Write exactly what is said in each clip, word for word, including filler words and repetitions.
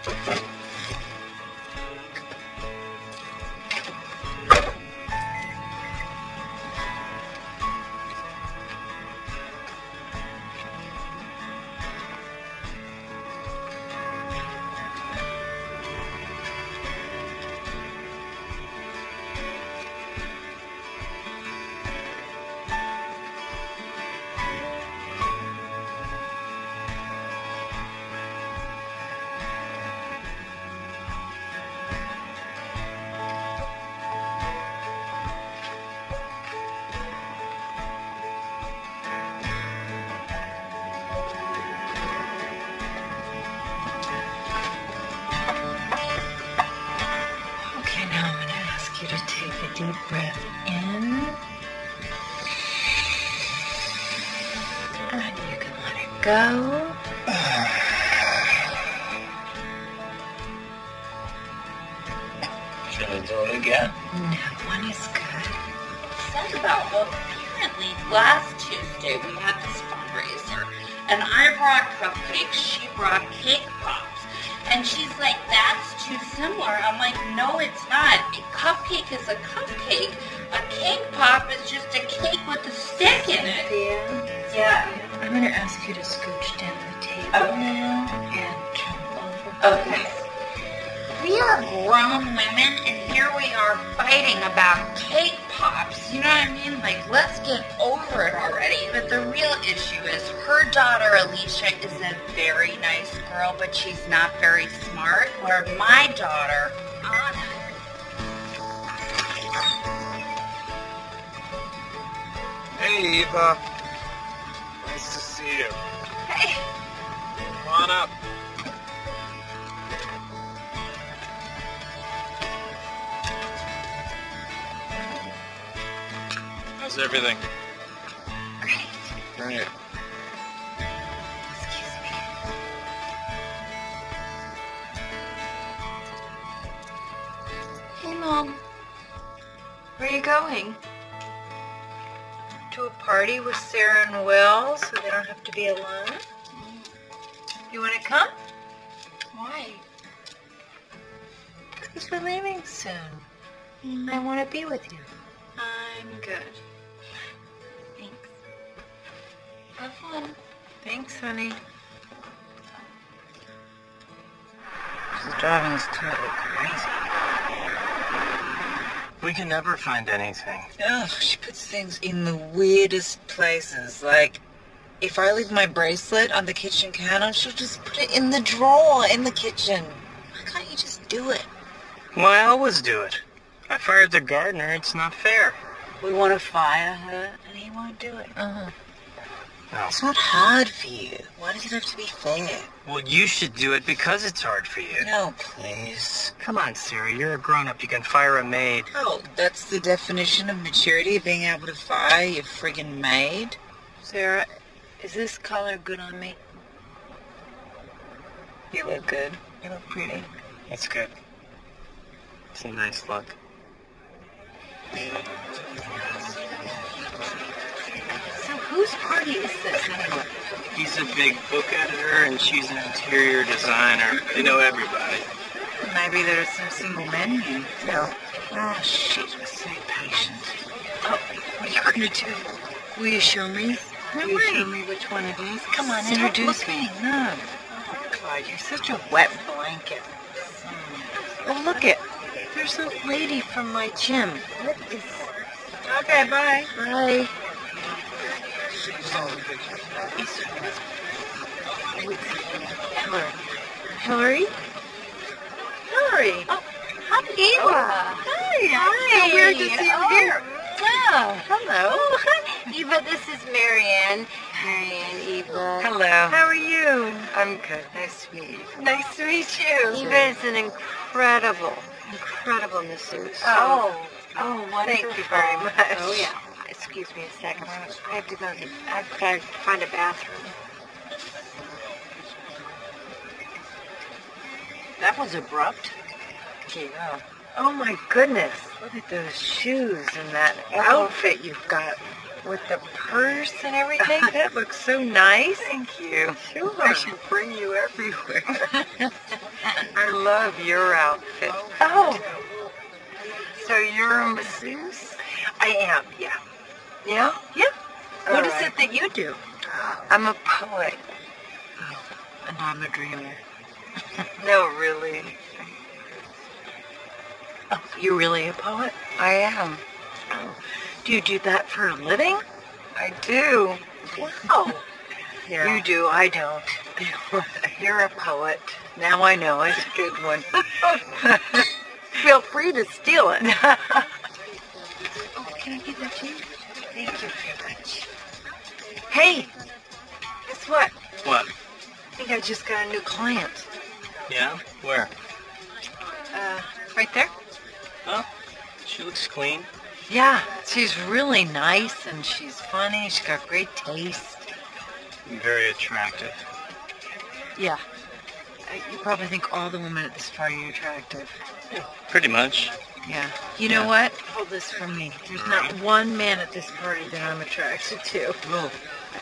Deep breath in, and you can let it go. Should I do it again? No, one is good. Said about, well, apparently last Tuesday we had this fundraiser, and I brought cupcakes, she brought cake pops. And she's like, that's too similar. I'm like, no, it's not. A cupcake is a cupcake. A cake pop is just a cake with a stick in it. Yeah. Yeah. I'm going to ask you to scooch down the table Okay. now and jump over. Okay. We are grown women, and here we are fighting about cake pops. You know what I mean? Like, let's get over it already. But the real issue is her daughter, Alicia, is a very nice girl, but she's not very smart. Where my daughter, Anna, Hey, Eva. Nice to see you. hey, Come on up. How's everything? great. Great. Excuse me. Hey, Mom. Where are you going? To a party with Sarah and Will, so they don't have to be alone? You want to come? Why? Because we're leaving soon. I want to be with you. I'm good. Thanks. Have fun. Thanks, honey. She's driving us totally crazy. We can never find anything. Ugh, she puts things in the weirdest places. Like, if I leave my bracelet on the kitchen counter, she'll just put it in the drawer in the kitchen. Why can't you just do it? Well, I always do it. I fired the gardener. It's not fair. We want to fire her, and he won't do it. Uh-huh. No. It's not hard for you. Why does it have to be fair? Well, you should do it because it's hard for you. No, please. Come on, Sarah. You're a grown-up. You can fire a maid. Oh, that's the definition of maturity, being able to fire your friggin' maid? Sarah, is this color good on me? You look good. You look pretty. That's good. It's a nice look. So whose party is this anyway? He's a big book editor, and she's an interior designer. They know everybody. Maybe there's some single men you know. Oh, shit, so patient. Oh, what are you gonna do? Will you show me? No Will you way. show me which one it is? Come on, Stop introduce looking. me. No. Oh, God, you're such a wet blanket. Oh, look it. There's a lady from my gym. What is... Okay, bye. Bye. Hillary. Hillary? Hillary. Oh, hi, Eva. Hi. Hi. So weird to see you Oh, here. Yeah. Hello. Oh, hi. Eva, this is Marianne. Marianne, Eva. Hello. How are you? I'm good. Nice to meet you. Nice to meet you. Eva is an incredible, incredible masseuse. Oh. Oh, wonderful. Thank you very much. Oh, yeah. Excuse me a second. I have to go. To, I have to find a bathroom. That was abrupt. Yeah. Oh my goodness. Look at those shoes and that outfit you've got with the purse and everything. That looks so nice. Thank you. Sure. I should bring you everywhere. I'm love your outfit. Oh, So you're a masseuse? I am, yeah. Yeah? Yeah. All What is right. it that you do? I'm a poet. And I'm a dreamer. No, really. Oh, you're really a poet? I am. Oh. Do you do that for a living? I do. Wow. Yeah. You do, I don't. You're a poet. Now I know it. Good one. Feel free to steal it. Oh, can I give that to you? Thank you very much. Hey, guess what? What? I think I just got a new client. Yeah? Where? Uh, right there? Oh, she looks clean. Yeah, she's really nice and she's funny. She's got great taste. Very attractive. Yeah. Uh, You probably think all the women at this party are attractive. Pretty much. Yeah. You know Yeah. what? Hold this for me. There's not one man at this party that I'm attracted to. Oh.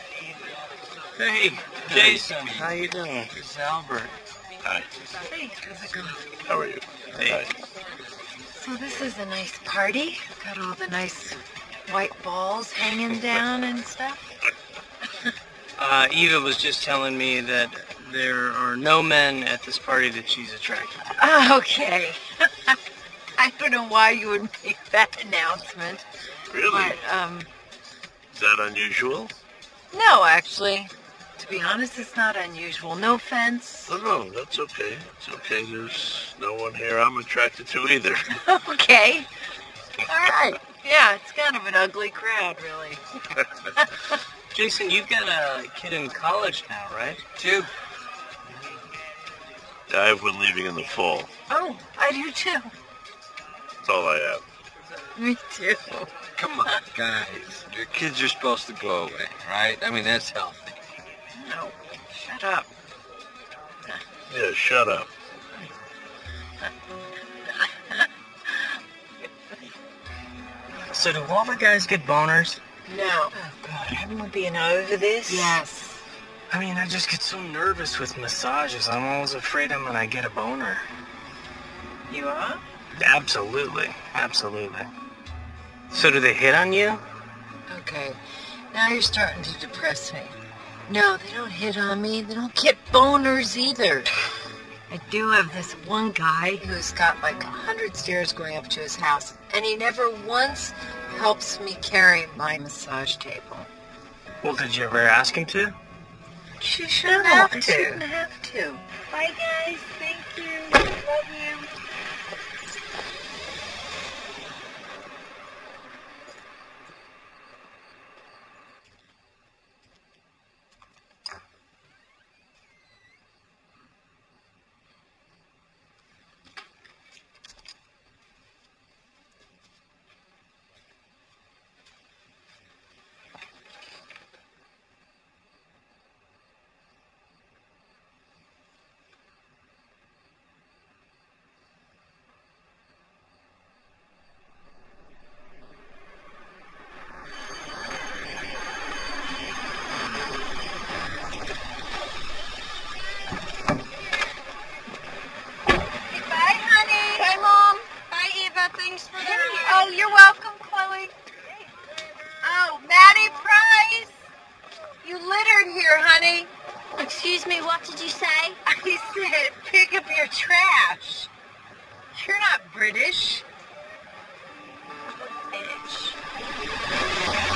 Hey, Jason. How you doing? This is Albert. Hi. Hey, how's it going? How are you? Hey. So this is a nice party. Got all the nice white balls hanging down and stuff. Uh, Eva was just telling me that there are no men at this party that she's attracted to. Ah, okay. I don't know why you would make that announcement. Really? But, um, Is that unusual? no, actually. To be honest, it's not unusual. No offense. No, no, that's okay. It's okay. There's no one here I'm attracted to either. Okay. All right. Yeah, it's kind of an ugly crowd, really. Jason, you've got a kid in college now, right? Two. I have one leaving in the fall. Oh, I do too. That's all I have. Me too. Come on, guys. Your kids are supposed to go away, right? I mean, that's healthy. No, shut up. Yeah, shut up. So do all the guys get boners? No. Oh, God, haven't we been over this? Yes. I mean, I just get so nervous with massages. I'm always afraid I'm gonna get a boner. You are? Absolutely. Absolutely. So do they hit on you? Okay. Now you're starting to depress me. No, they don't hit on me. They don't get boners either. I do have this one guy who's got like a hundred stairs going up to his house, and he never once helps me carry my massage table. Well, did you ever ask him to? She shouldn't No, have I to. shouldn't have to. Bye, guys. Thank you. Love you. Bye, honey. Bye, Mom. Bye, Eva. Thanks for the ride. Oh, you're welcome, Chloe. Oh, Maddie Price. You littered here, honey. Excuse me, what did you say? I said pick up your trash. You're not British. Bitch.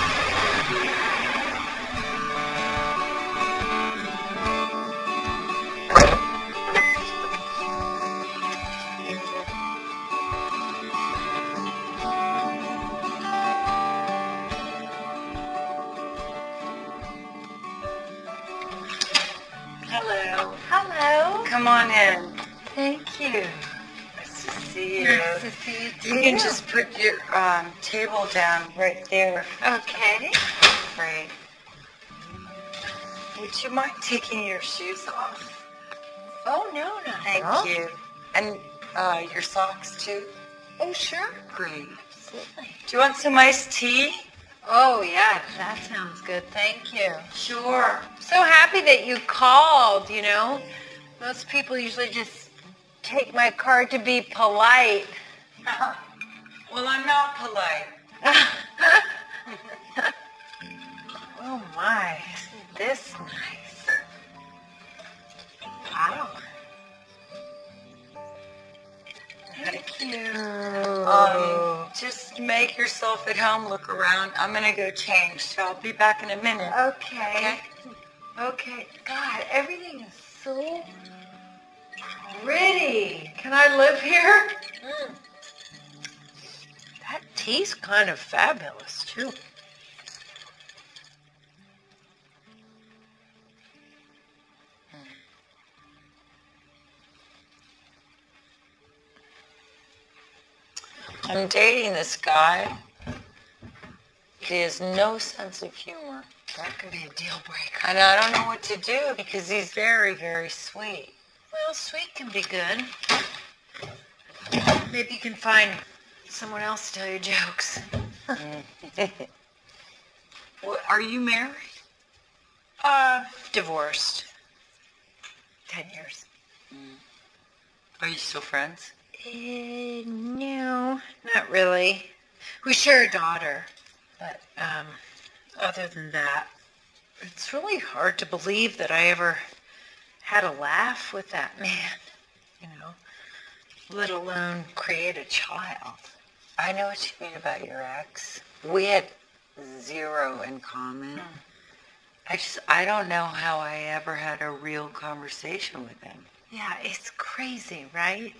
Hello. Hello. Come on in. Thank you. Nice to see you. Nice to see you too. You can just put your um, table down right there. Okay. Great. Would you mind taking your shoes off? Oh, no, no. Thank no. you. And uh, your socks too? Oh, sure. Great. Absolutely. Do you want some iced tea? Oh, yeah, that sounds good. Thank you. Sure. So happy that you called, you know. Most people usually just take my card to be polite. Well, I'm not polite. Oh my, isn't this nice? Wow. Thank you. Um, just make yourself at home, look around. I'm gonna go change, so I'll be back in a minute. Okay. Okay. God, everything is so pretty. Can I live here? Mm. That tea's kind of fabulous, too. I'm dating this guy. He has no sense of humor. That could be a deal breaker. And I don't know what to do because he's very, very sweet. Well, sweet can be good. Maybe you can find someone else to tell your jokes. Well, are you married? Uh, divorced. Ten years. Mm. Are you still friends? Uh, no, not really. We share a daughter, but um, other than that, it's really hard to believe that I ever had a laugh with that man, you know, let alone create a child. I know what you mean about your ex. We had zero in common. Mm. I just, I don't know how I ever had a real conversation with him. Yeah, it's crazy, right?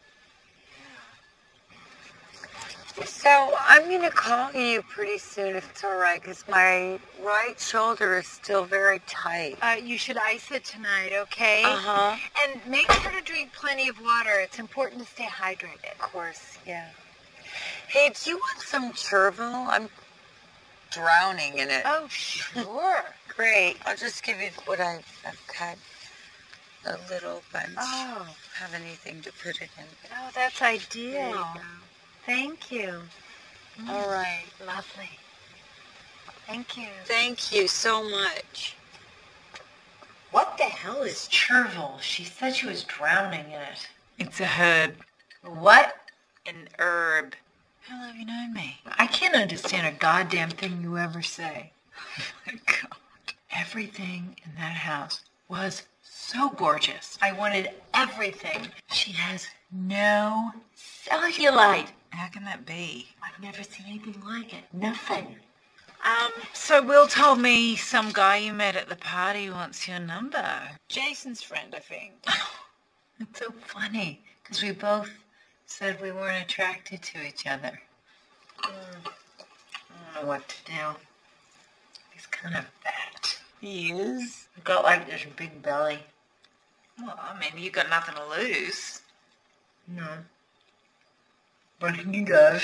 So I'm going to call you pretty soon if it's all right, because my right shoulder is still very tight. Uh, you should ice it tonight, okay? Uh-huh. And make sure to drink plenty of water. It's important to stay hydrated. Of course, yeah. Hey, do you want some Chervil? I'm drowning in it. Oh, sure. Great. I'll just give you what I've, I've got. A little bunch. Oh. Have anything to put it in. Oh, that's ideal. There you go. Thank you. Mm. All right. Lovely. Thank you. Thank you so much. What the hell is Chervil? She said she was drowning in it. It's a herb. What? An herb. How long have you known me? I can't understand a goddamn thing you ever say. Oh my God. Everything in that house was so gorgeous. I wanted everything. She has no cellulite. How can that be? I've never seen anything like it. Nothing. Um, so Will told me some guy you met at the party wants your number. Jason's friend, I think. It's so funny, because we both said we weren't attracted to each other. Mm. I don't know what to do. He's kind of fat. He is? He's got like this big belly. Well, I mean, you got nothing to lose. No. But he does.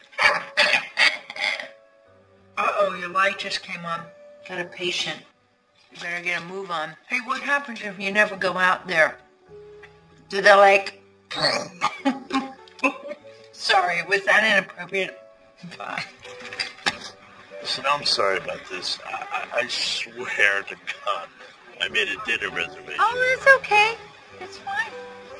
Uh-oh, your light just came on. Got a patient. You better get a move on. Hey, what happens if you never go out there? Do they like... Sorry, was that inappropriate? Bye. Listen, I'm sorry about this. I, I, I swear to God, I made a dinner reservation. Oh, that's okay. It's fine.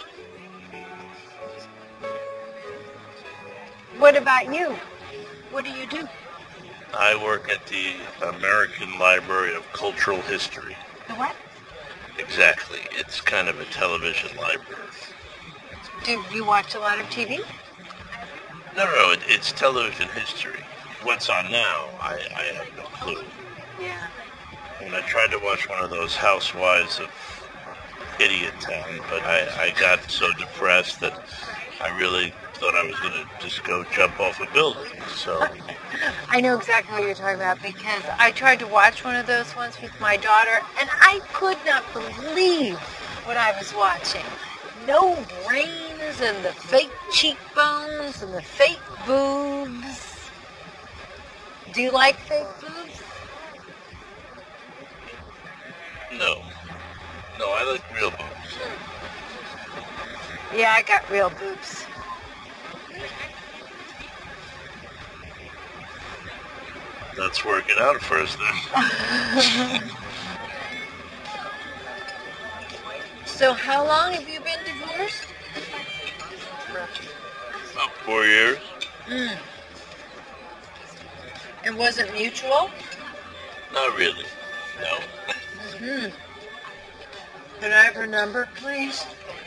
What about you? What do you do? I work at the American Library of Cultural History. The what? Exactly. It's kind of a television library. Do you watch a lot of T V? No, no, it, it's television history. What's on now, I, I have no clue. Yeah. And I tried to watch one of those Housewives of Idiot Town, but I, I got so depressed that I really thought I was going to just go jump off a building, so... I know exactly what you're talking about, because I tried to watch one of those once with my daughter, and I could not believe what I was watching. No brains, and the fake cheekbones, and the fake boobs. Do you like fake boobs? No. No, I like real boobs. Yeah, I got real boobs. That's working out for us then. So how long have you been divorced? four years. Mm. And was it mutual? Not really. No. Hmm. Can I have her number, please?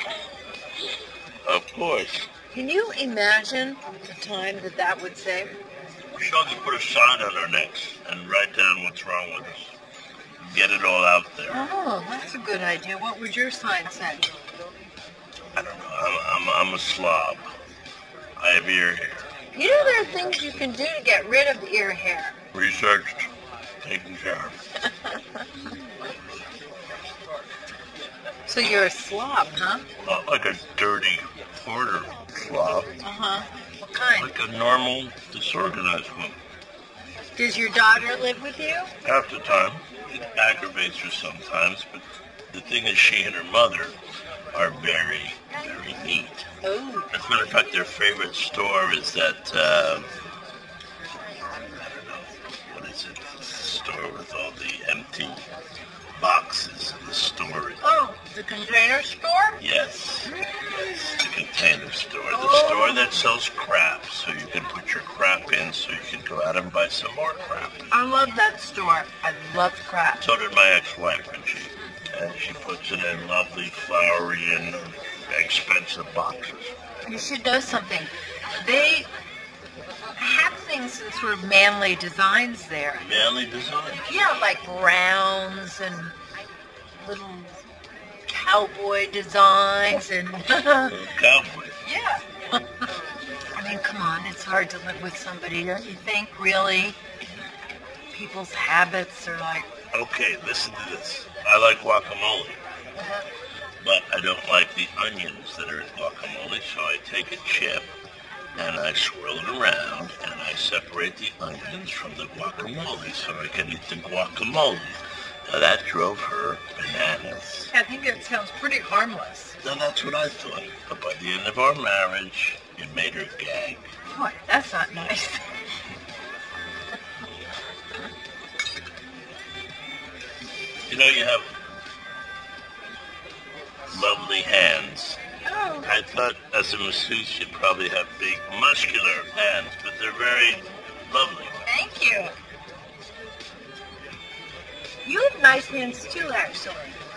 Of course. Can you imagine the time that that would save? She'll just put a sign on our necks and write down what's wrong with us. Get it all out there. Oh, that's a good idea. What would your sign say? I don't know. I'm, I'm, I'm a slob. I have ear hair. You know there are things you can do to get rid of ear hair. Researched. Taken care of. So you're a slob, huh? Not like a dirty hoarder slob. Uh-huh. What kind? Like a normal, disorganized one. Does your daughter live with you? Half the time. It aggravates her sometimes, but the thing is she and her mother are very, very neat. Oh. As a matter of fact, their favorite store is that, uh, I don't know, what is it? The store with all the empty boxes in the store. Oh, the container store? Yes. Yes, the container store. The Oh. store that sells crap, so you can put your crap in so you can go out and buy some more crap. I love that store. I love crap. So did my ex-wife, and she, and she puts it in lovely, flowery, and expensive boxes. You should know something. They have things in sort of manly designs there. Manly design. Yeah, like browns and little cowboy designs and... Little cowboy. Yeah. I mean, come on, it's hard to live with somebody, don't you think, really? People's habits are like... Okay, listen to this. I like guacamole, but I don't like the onions that are in guacamole, so I take a chip and I swirl it around and I separate the onions from the guacamole so I can eat the guacamole. Now that drove her bananas. I think it sounds pretty harmless. Now that's what I thought, but by the end of our marriage, it made her gag. Boy, that's not nice. You know, you have lovely hands. Oh. I thought as a masseuse you'd probably have big muscular hands, but they're very lovely. Thank you. You have nice hands too, actually.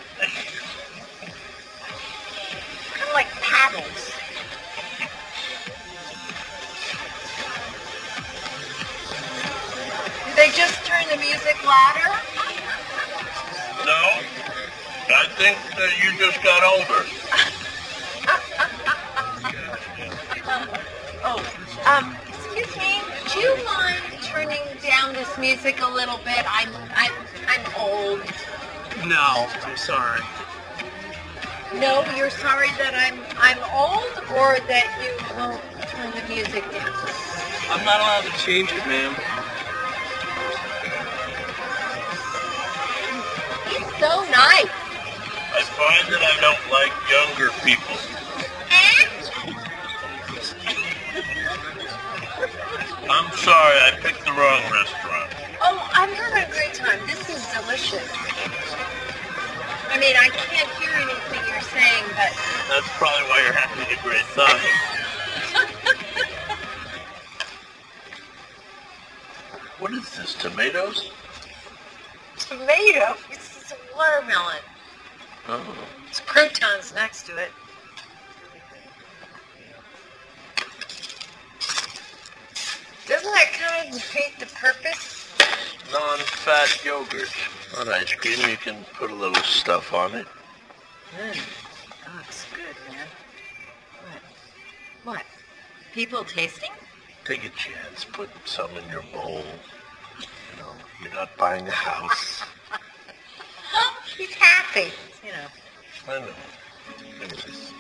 Kind of like paddles. Did they just turn the music louder? No, I think that you just got older. Oh, um, excuse me. Do you mind turning down this music a little bit? I'm, I'm, I'm old. No, I'm sorry. No, you're sorry that I'm, I'm old, or that you won't turn the music down. I'm not allowed to change it, ma'am. He's so nice. I find that I don't like younger people. I'm sorry, I picked the wrong restaurant. Oh, I'm having a great time. This is delicious. I mean, I can't hear anything you're saying, but... That's probably why you're having a great time. What is this, tomatoes? Tomato? It's a watermelon. Oh. It's croutons next to it. Doesn't that kind of defeat the purpose? Non-fat yogurt. On ice cream, you can put a little stuff on it. Mm. Oh, it's good, man. What? What? People tasting? Take a chance. Put some in your bowl. You know, you're not buying a house. Oh, he's happy. You know. I know. Anyways.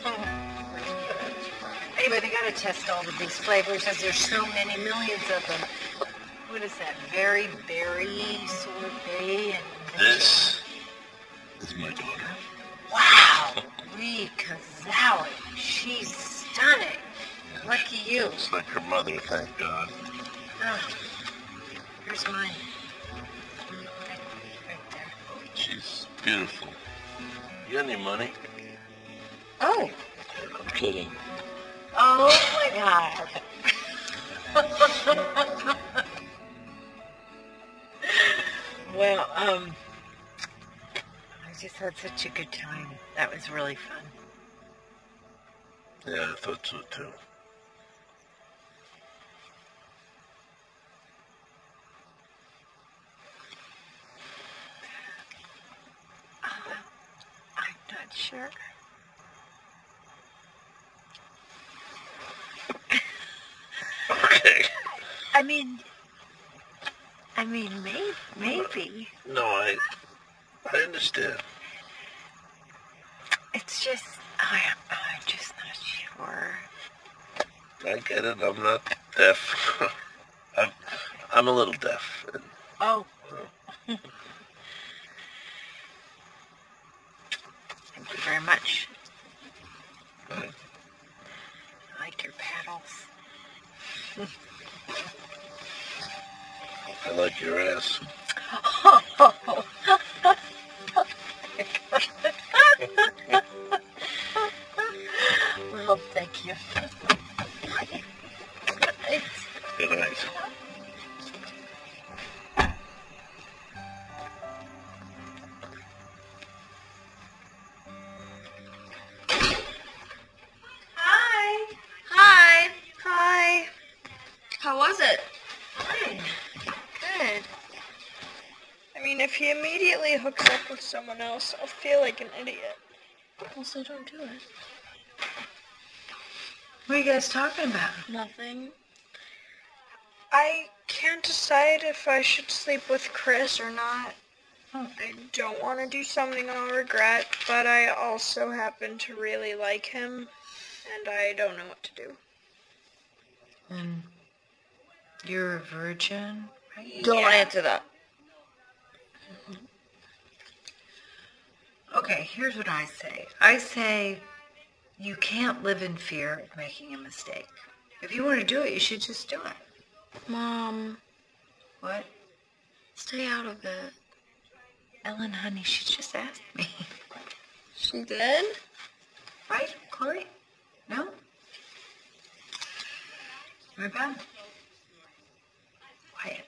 Anyway, they gotta test all of these flavors because there's so many millions of them. What is that? Very berry sorbet and... This is my daughter. Wow! Rika Zowie. She's stunning. Lucky you. It's like her mother, thank God. Oh, here's mine. Right, right there. She's beautiful. You got any money? Oh. I'm kidding. Oh, Oh my God. Well, um, I just had such a good time. That was really fun. Yeah, I thought so too. Uh, I'm not sure. Okay. I mean, I mean, maybe, maybe. No, I, I understand. It's just, I, I'm just not sure. I get it. I'm not deaf. I'm, I'm a little deaf. Oh. Thank you very much. Right. I like your paddles. I like your ass. Well, thank you. Good night. Hi. Hi. Hi. How was it? Fine. Good. I mean, if he immediately hooks up with someone else, I'll feel like an idiot. Also, don't do it. What are you guys talking about? Nothing. I can't decide if I should sleep with Chris or not. Oh. I don't want to do something I'll regret, but I also happen to really like him, and I don't know what to do. And you're a virgin, right? Don't answer that. Okay, here's what I say. I say you can't live in fear of making a mistake. If you want to do it, you should just do it. Mom, What? stay out of it. Ellen, honey, she just asked me. She did? Right, Chloe? No? My bad. Quiet.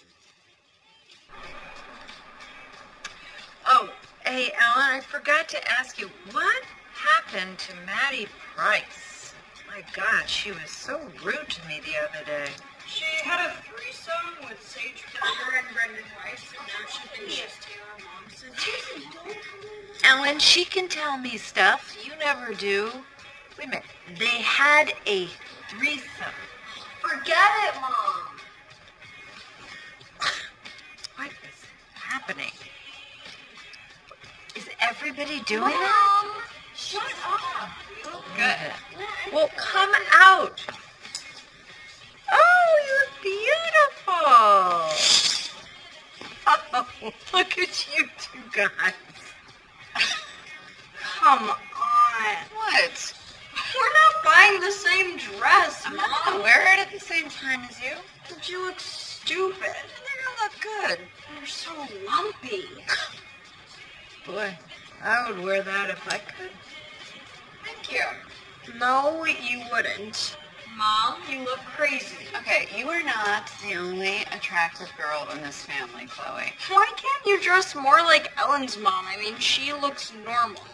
Oh, hey, Ellen, I forgot to ask you, what happened to Maddie Price? My God, she was so rude to me the other day. She had a threesome with Sage Berger and Brendan Rice, and now she thinks she's Taylor Momsen. Ellen, she can tell me stuff. You never do. Wait a minute. They had a threesome. Forget it, Mom. What is happening? Is everybody doing it? Mom, shut up. Good. Well, come out. Oh, you look beautiful. Oh, look at you two guys. Come on. What? We're not buying the same dress, I'm Mom. not gonna wear it at the same time as you. But you look stupid. They're gonna look good. You're so lumpy. Boy, I would wear that if I could. Thank you. No, you wouldn't. Mom, you look crazy. Okay, you are not the only attractive girl in this family, Chloe. Why can't you dress more like Ellen's mom? I mean, she looks normal.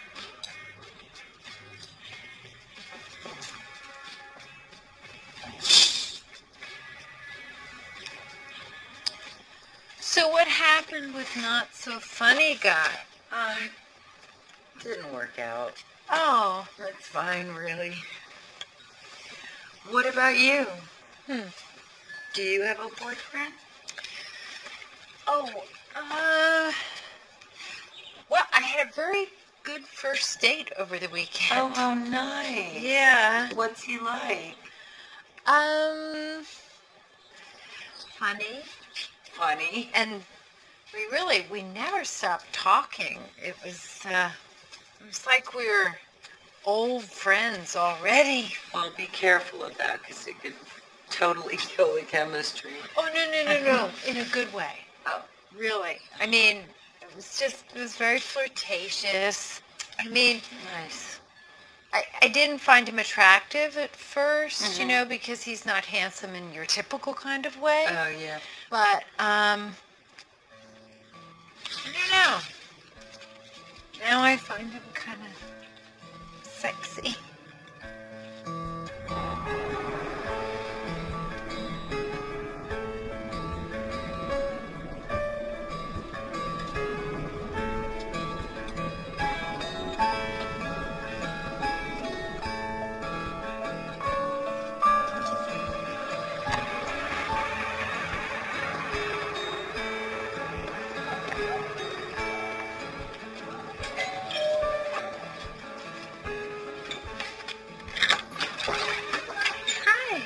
So what happened with Not So Funny Guy? Um, didn't work out. Oh, That's fine, really. what about you? Hmm. Do you have a boyfriend? Oh, uh, well, I had a very good first date over the weekend. Oh, how nice. Yeah. What's he like? Um, funny. Funny. And we really, we never stopped talking. It was, uh, it was like we were old friends already. Well, be careful of that, because it could totally kill the chemistry. Oh, no, no, no, no, in a good way. Oh. Really. I mean, it was just, it was very flirtatious. I mean, Nice. I, I didn't find him attractive at first, Mhm. you know, because he's not handsome in your typical kind of way. Oh, yeah. But, um, I don't know. Now I find him kind of sexy. Hi.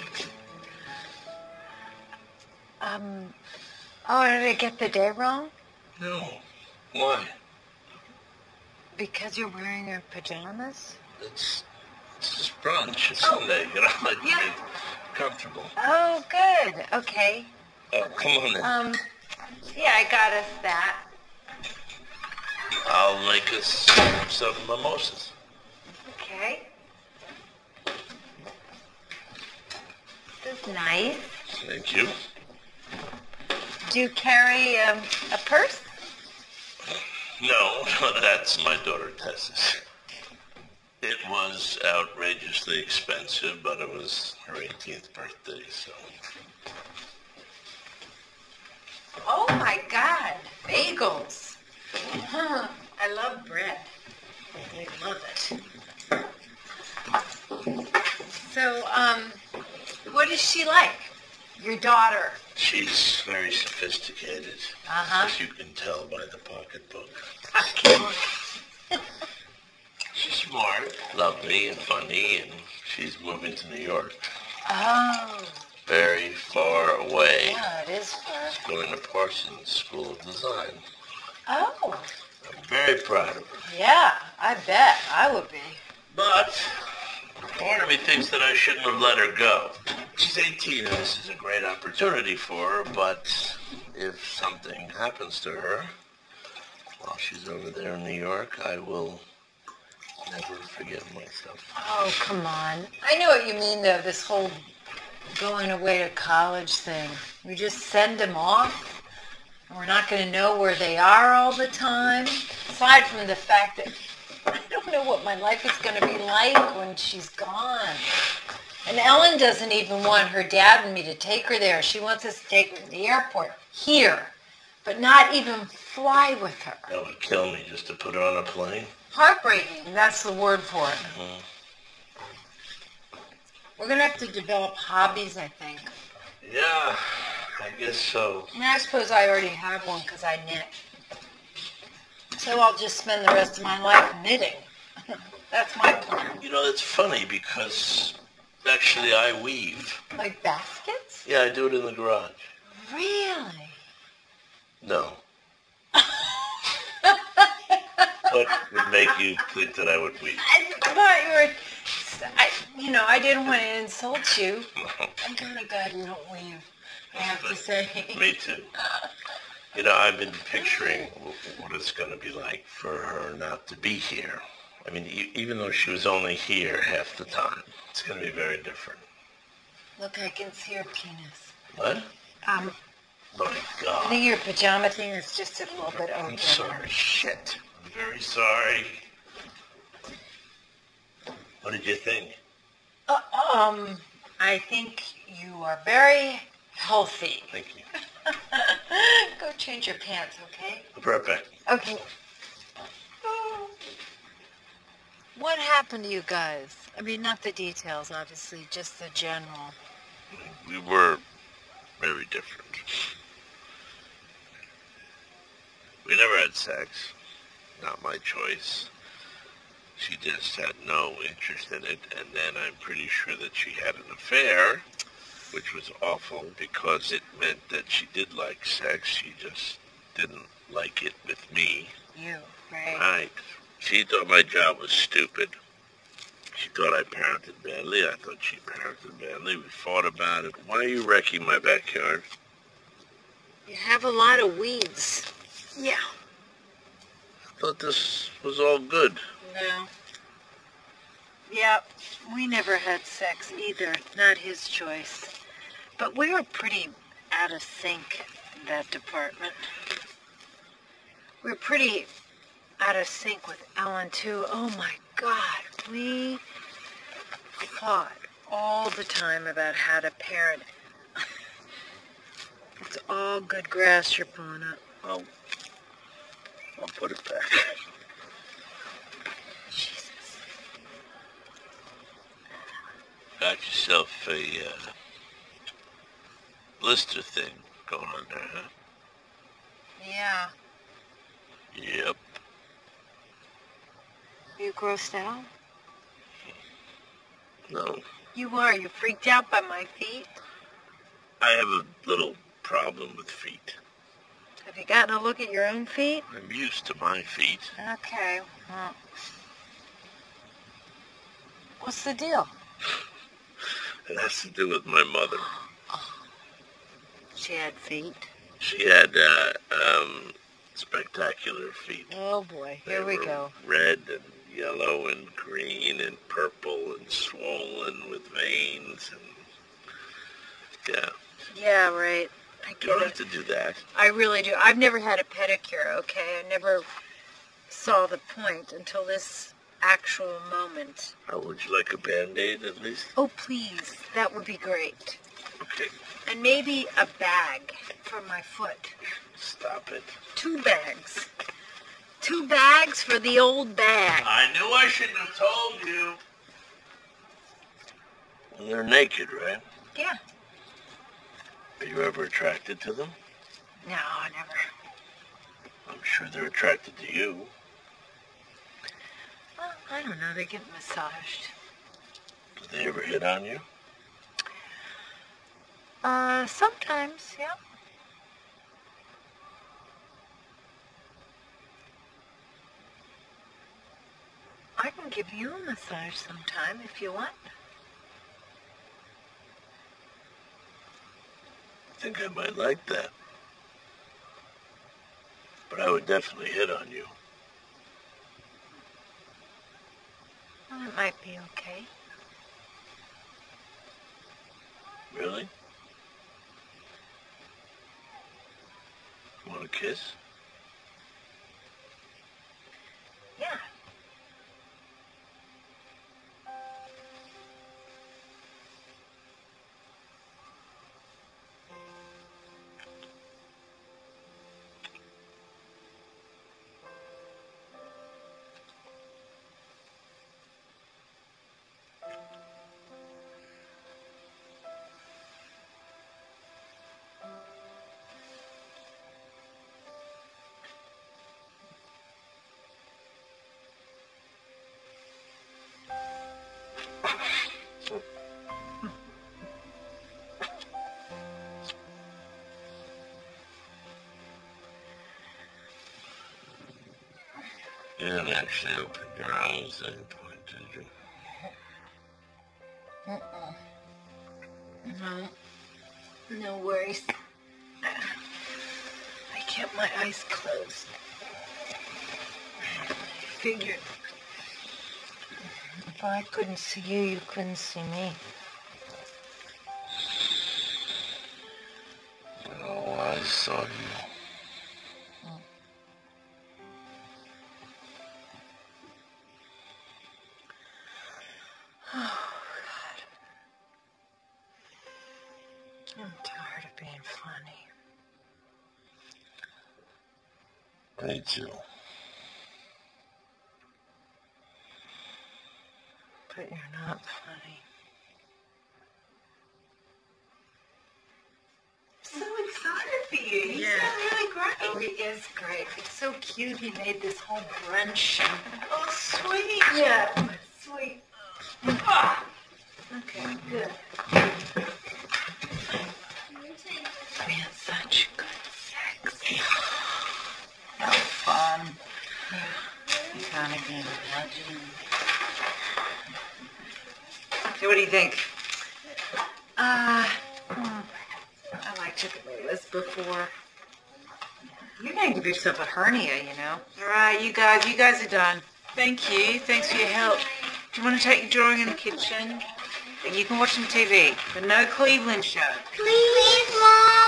Um, oh, did I get the day wrong? No. Why? Because you're wearing your pajamas? It's, it's just brunch. It's Sunday. You know, like, Yeah. get comfortable. Oh, good. Okay. Oh, come on in. Um, yeah, I got us that. I'll make us some mimosas. Okay. This is nice. Thank you. Do you carry um, a purse? No, that's my daughter Tessa's. It was outrageously expensive, but it was her eighteenth birthday, so... Oh my God, bagels. Huh, I love bread. I love it. So, um, what is she like? Your daughter? She's very sophisticated, Uh-huh. as you can tell by the pocketbook. Okay. She's smart, lovely, and funny, and she's moving to New York. Oh, Very far away. yeah, it is far. Going to Parsons School of Design. Oh, I'm very proud of her. yeah, I bet I would be. But part of me thinks that I shouldn't have let her go. She's eighteen and this is a great opportunity for her, but if something happens to her while she's over there in New York, I will never forgive myself. Oh, come on. I know what you mean, though, this whole going away to college thing. We just send them off, and we're not going to know where they are all the time. Aside from the fact that I don't know what my life is going to be like when she's gone. And Ellen doesn't even want her dad and me to take her there. She wants us to take her to the airport here, but not even fly with her. That would kill me just to put her on a plane. Heartbreaking, that's the word for it. Mhm. We're going to have to develop hobbies, I think. Yeah, I guess so. And I suppose I already have one because I knit. So I'll just spend the rest of my life knitting. That's my plan. You know, it's funny because actually I weave. Like baskets? Yeah, I do it in the garage. Really? No. What would make you think that I would weave? I thought you were... I, you know, I didn't want to insult you. I'm kind of glad you don't weave, I have to say. Me too. You know, I've been picturing what it's going to be like for her not to be here. I mean, e- even though she was only here half the time, it's going to be very different. Look, I can see your penis. What? Um, Oh, my I God. think your pajama thing is just a little bit over. I'm sorry. Shit. I'm very sorry. What did you think? Uh, um, I think you are very healthy. Thank you. Go change your pants, okay? I'll be right back. Okay. What happened to you guys? I mean, not the details, obviously, just the general. We were very different. We never had sex. Not my choice. She just had no interest in it, and then I'm pretty sure that she had an affair, which was awful because it meant that she did like sex. She just didn't like it with me. You, right? Right. She thought my job was stupid. She thought I parented badly. I thought she parented badly. We fought about it. Why are you wrecking my backyard? You have a lot of weeds. Yeah. I thought this was all good. No. Yeah, we never had sex either. Not his choice. But we were pretty out of sync in that department. We were pretty out of sync with Ellen, too. Oh, my God. We fought all the time about how to parent. It's all good grass you're pulling up. I'll, I'll put it back. Jesus. Got yourself a uh, blister thing going on there, huh? Yeah. Yep. Are you grossed out? No. You are. You freaked out by my feet? I have a little problem with feet. Have you gotten a look at your own feet? I'm used to my feet. Okay. Well, what's the deal? It has to do with my mother. She had feet. She had, uh, um, spectacular feet. Oh, boy. Here They we were go. Red and yellow and green and purple and swollen with veins and... Yeah. Yeah, right. I You get don't it. have to do that. I really do. I've never had a pedicure, okay? I never saw the point until this actual moment. How would you like a Band-Aid at least? Oh, please. That would be great. Okay. And maybe a bag for my foot. Stop it. Two bags. Two bags for the old bag. I knew I shouldn't have told you. Well, they're naked, right? Yeah. Are you ever attracted to them? No, never. I'm sure they're attracted to you. Well, I don't know. They get massaged. Do they ever hit on you? Uh, sometimes, yeah. I can give you a massage sometime if you want. I think I might like that. But I would definitely hit on you. Well, it might be okay. Really? Want a kiss? Yeah. You didn't actually open your eyes at any point, did you? Uh-uh. No. No worries. I kept my eyes closed. Figured if I couldn't see you, you couldn't see me. Oh, I saw you. I'm tired of being funny. Me too. But you're not funny. So excited for you. He's Yeah. really great. Oh, he is great. It's so cute. He made this whole brunch. And... Oh, sweet. Yeah, sweet. Ah. Okay, good. We had such good sex. So fun. You kind of can imagine. So what do you think? Uh, hmm, I liked it the way it was before. You're going to give yourself a hernia, you know. All right, you guys, you guys are done. Thank you. Thanks for your help. Do you want to take your drawing in the kitchen? And you can watch some T V, but no Cleveland show. Please, Mom.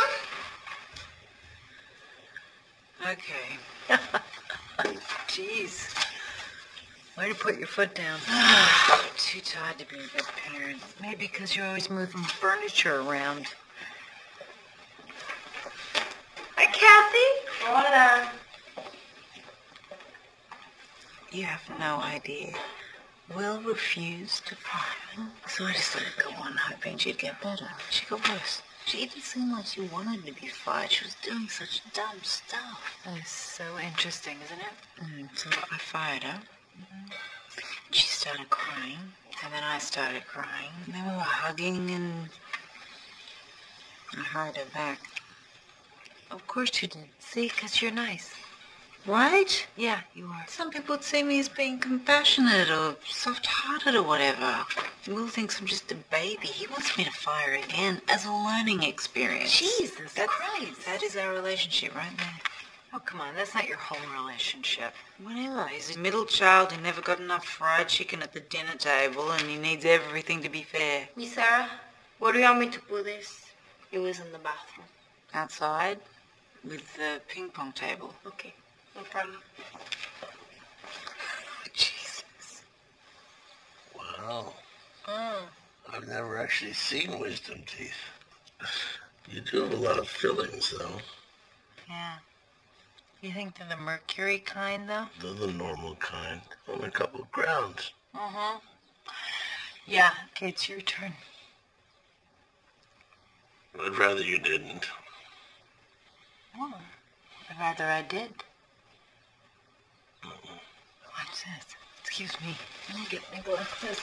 Okay. Jeez. Way to put your foot down. Too tired to be a good parent. Maybe because you're always moving furniture around. Hi, Kathy. Hola. You have no idea. Will refused to fire me, so I just let it go on, hoping she'd get better. She got worse. She even seemed like she wanted to be fired. She was doing such dumb stuff. That is so interesting, isn't it? Mm, so I fired her. Mm-hmm. She started crying, and then I started crying. And then we were hugging, and I hired her back. Of course you did. See, because you're nice. Right? Yeah, you are. Some people would see me as being compassionate or soft-hearted or whatever. Will thinks I'm just a baby. He wants me to fire again as a learning experience. Jesus That's, Christ. That is our relationship right there. Oh, come on. That's not your whole relationship. Whatever. He's a middle child who never got enough fried chicken at the dinner table, and he needs everything to be fair. Miss Sarah, where do you want me to put this? It was in the bathroom. Outside with the ping pong table. Okay, no problem. Jesus. Wow. Mm. I've never actually seen wisdom teeth. You do have a lot of fillings, though. Yeah. You think they're the mercury kind, though? They're the normal kind. Only a couple of grounds. Uh-huh. Yeah. Okay, it's your turn. I'd rather you didn't. Oh, I'd rather I did. Mm-mm. What's this? Excuse me. Let me get my glasses.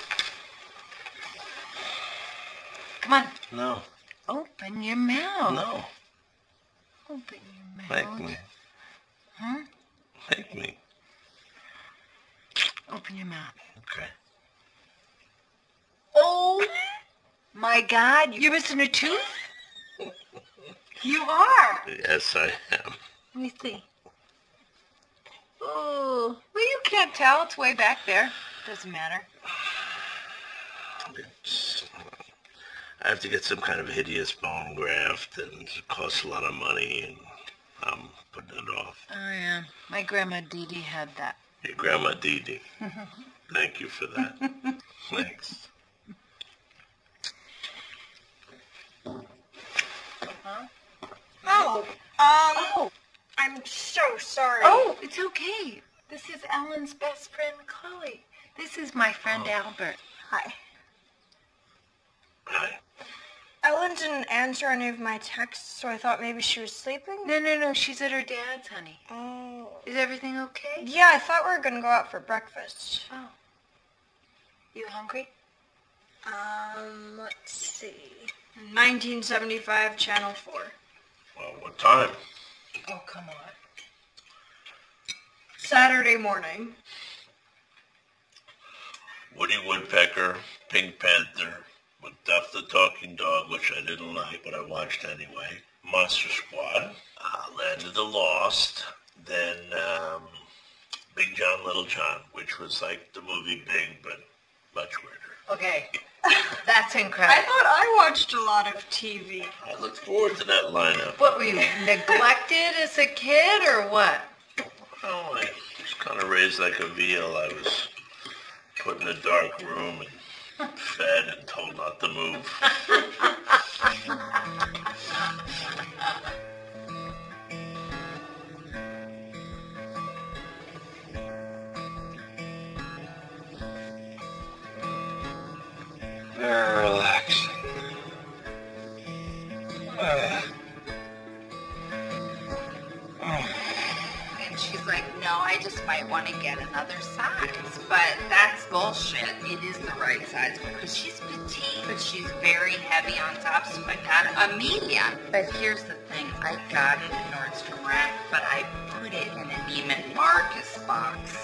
Come on. No. Open your mouth. No. Open your mouth. Make me. Huh? Make me. Open your mouth. Okay. Oh, my God. You're missing a tooth? You are. Yes, I am. Let me see. Oh, well, you can't tell. It's way back there. Doesn't matter. It's, I have to get some kind of hideous bone graft, and it costs a lot of money, and I'm putting it off. Oh, yeah. My grandma Dee Dee had that. Your grandma Dee Dee. Thank you for that. Thanks. Huh? Oh, um, Oh. I'm so sorry. Oh, it's okay. This is Ellen's best friend, Chloe. This is my friend, Oh. Albert. Hi. Hi. Ellen didn't answer any of my texts, so I thought maybe she was sleeping. No, no, no. She's at her dad's, honey. Oh. Is everything okay? Yeah, I thought we were gonna go out for breakfast. Oh. You hungry? Um, let's see. nineteen seventy-five, Channel four. Well, what time? Oh, come on. Saturday morning. Woody Woodpecker, Pink Panther, Duff the Talking Dog, which I didn't like, but I watched anyway. Monster Squad, uh, Land of the Lost, then um, Big John, Little John, which was like the movie Big, but much weirder. Okay. That's I incredible. thought I watched a lot of T V. I look forward to that lineup. What, were you neglected as a kid or what? Oh, I was kind of raised like a veal. I was put in a dark room and fed and told not to move. Very relaxing. Uh, And she's like, no, I just might want to get another size. But that's bullshit. It is the right size because she's petite, but she's very heavy on top, so I got a medium. But here's the thing. I got it in Nordstrom Rack, but I put it in an Neiman Marcus box.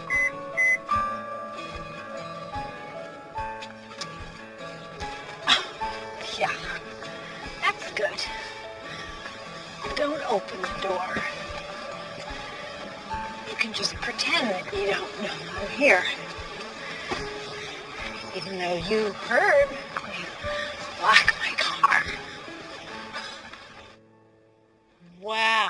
Yeah. That's good. Don't open the door. You can just pretend that you don't know I'm here. Even though you heard me lock my car. Wow.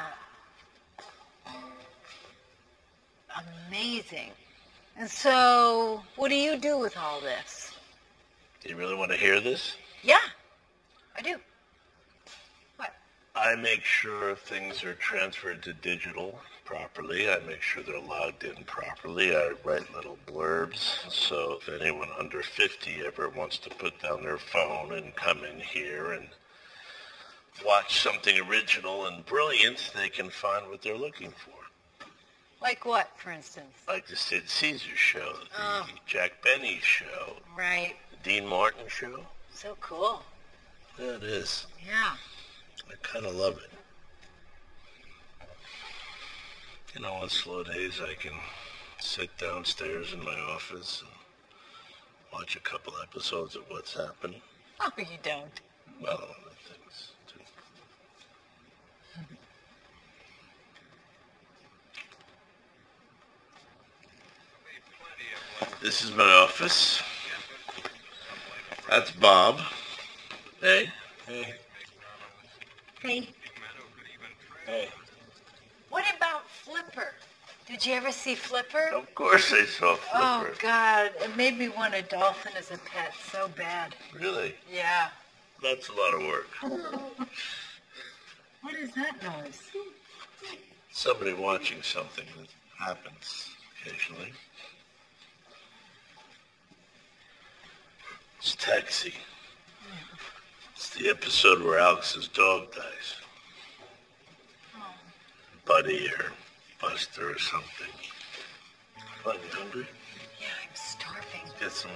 Amazing. And so, what do you do with all this? Do you really want to hear this? Yeah, I do. What? I make sure things are transferred to digital properly. I make sure they're logged in properly. I write little blurbs. So if anyone under fifty ever wants to put down their phone and come in here and watch something original and brilliant, they can find what they're looking for. Like what, for instance? Like the Sid Caesar show, the Oh. Jack Benny show, Right. the Dean Martin show. So cool. Yeah, it is. Yeah. I kind of love it. You know, on slow days, I can sit downstairs in my office and watch a couple episodes of What's Happening. Oh, you don't. Well, other things, too. This is my office. That's Bob. Hey. Hey. Hey. Hey. What about Flipper? Did you ever see Flipper? Of course I saw Flipper. Oh, God. It made me want a dolphin as a pet so bad. Really? Yeah. That's a lot of work. What is that noise? Somebody watching something that happens occasionally. It's Taxi. It's the episode where Alex's dog dies. Buddy or Buster or something. Are you hungry? Yeah, I'm starving. Get some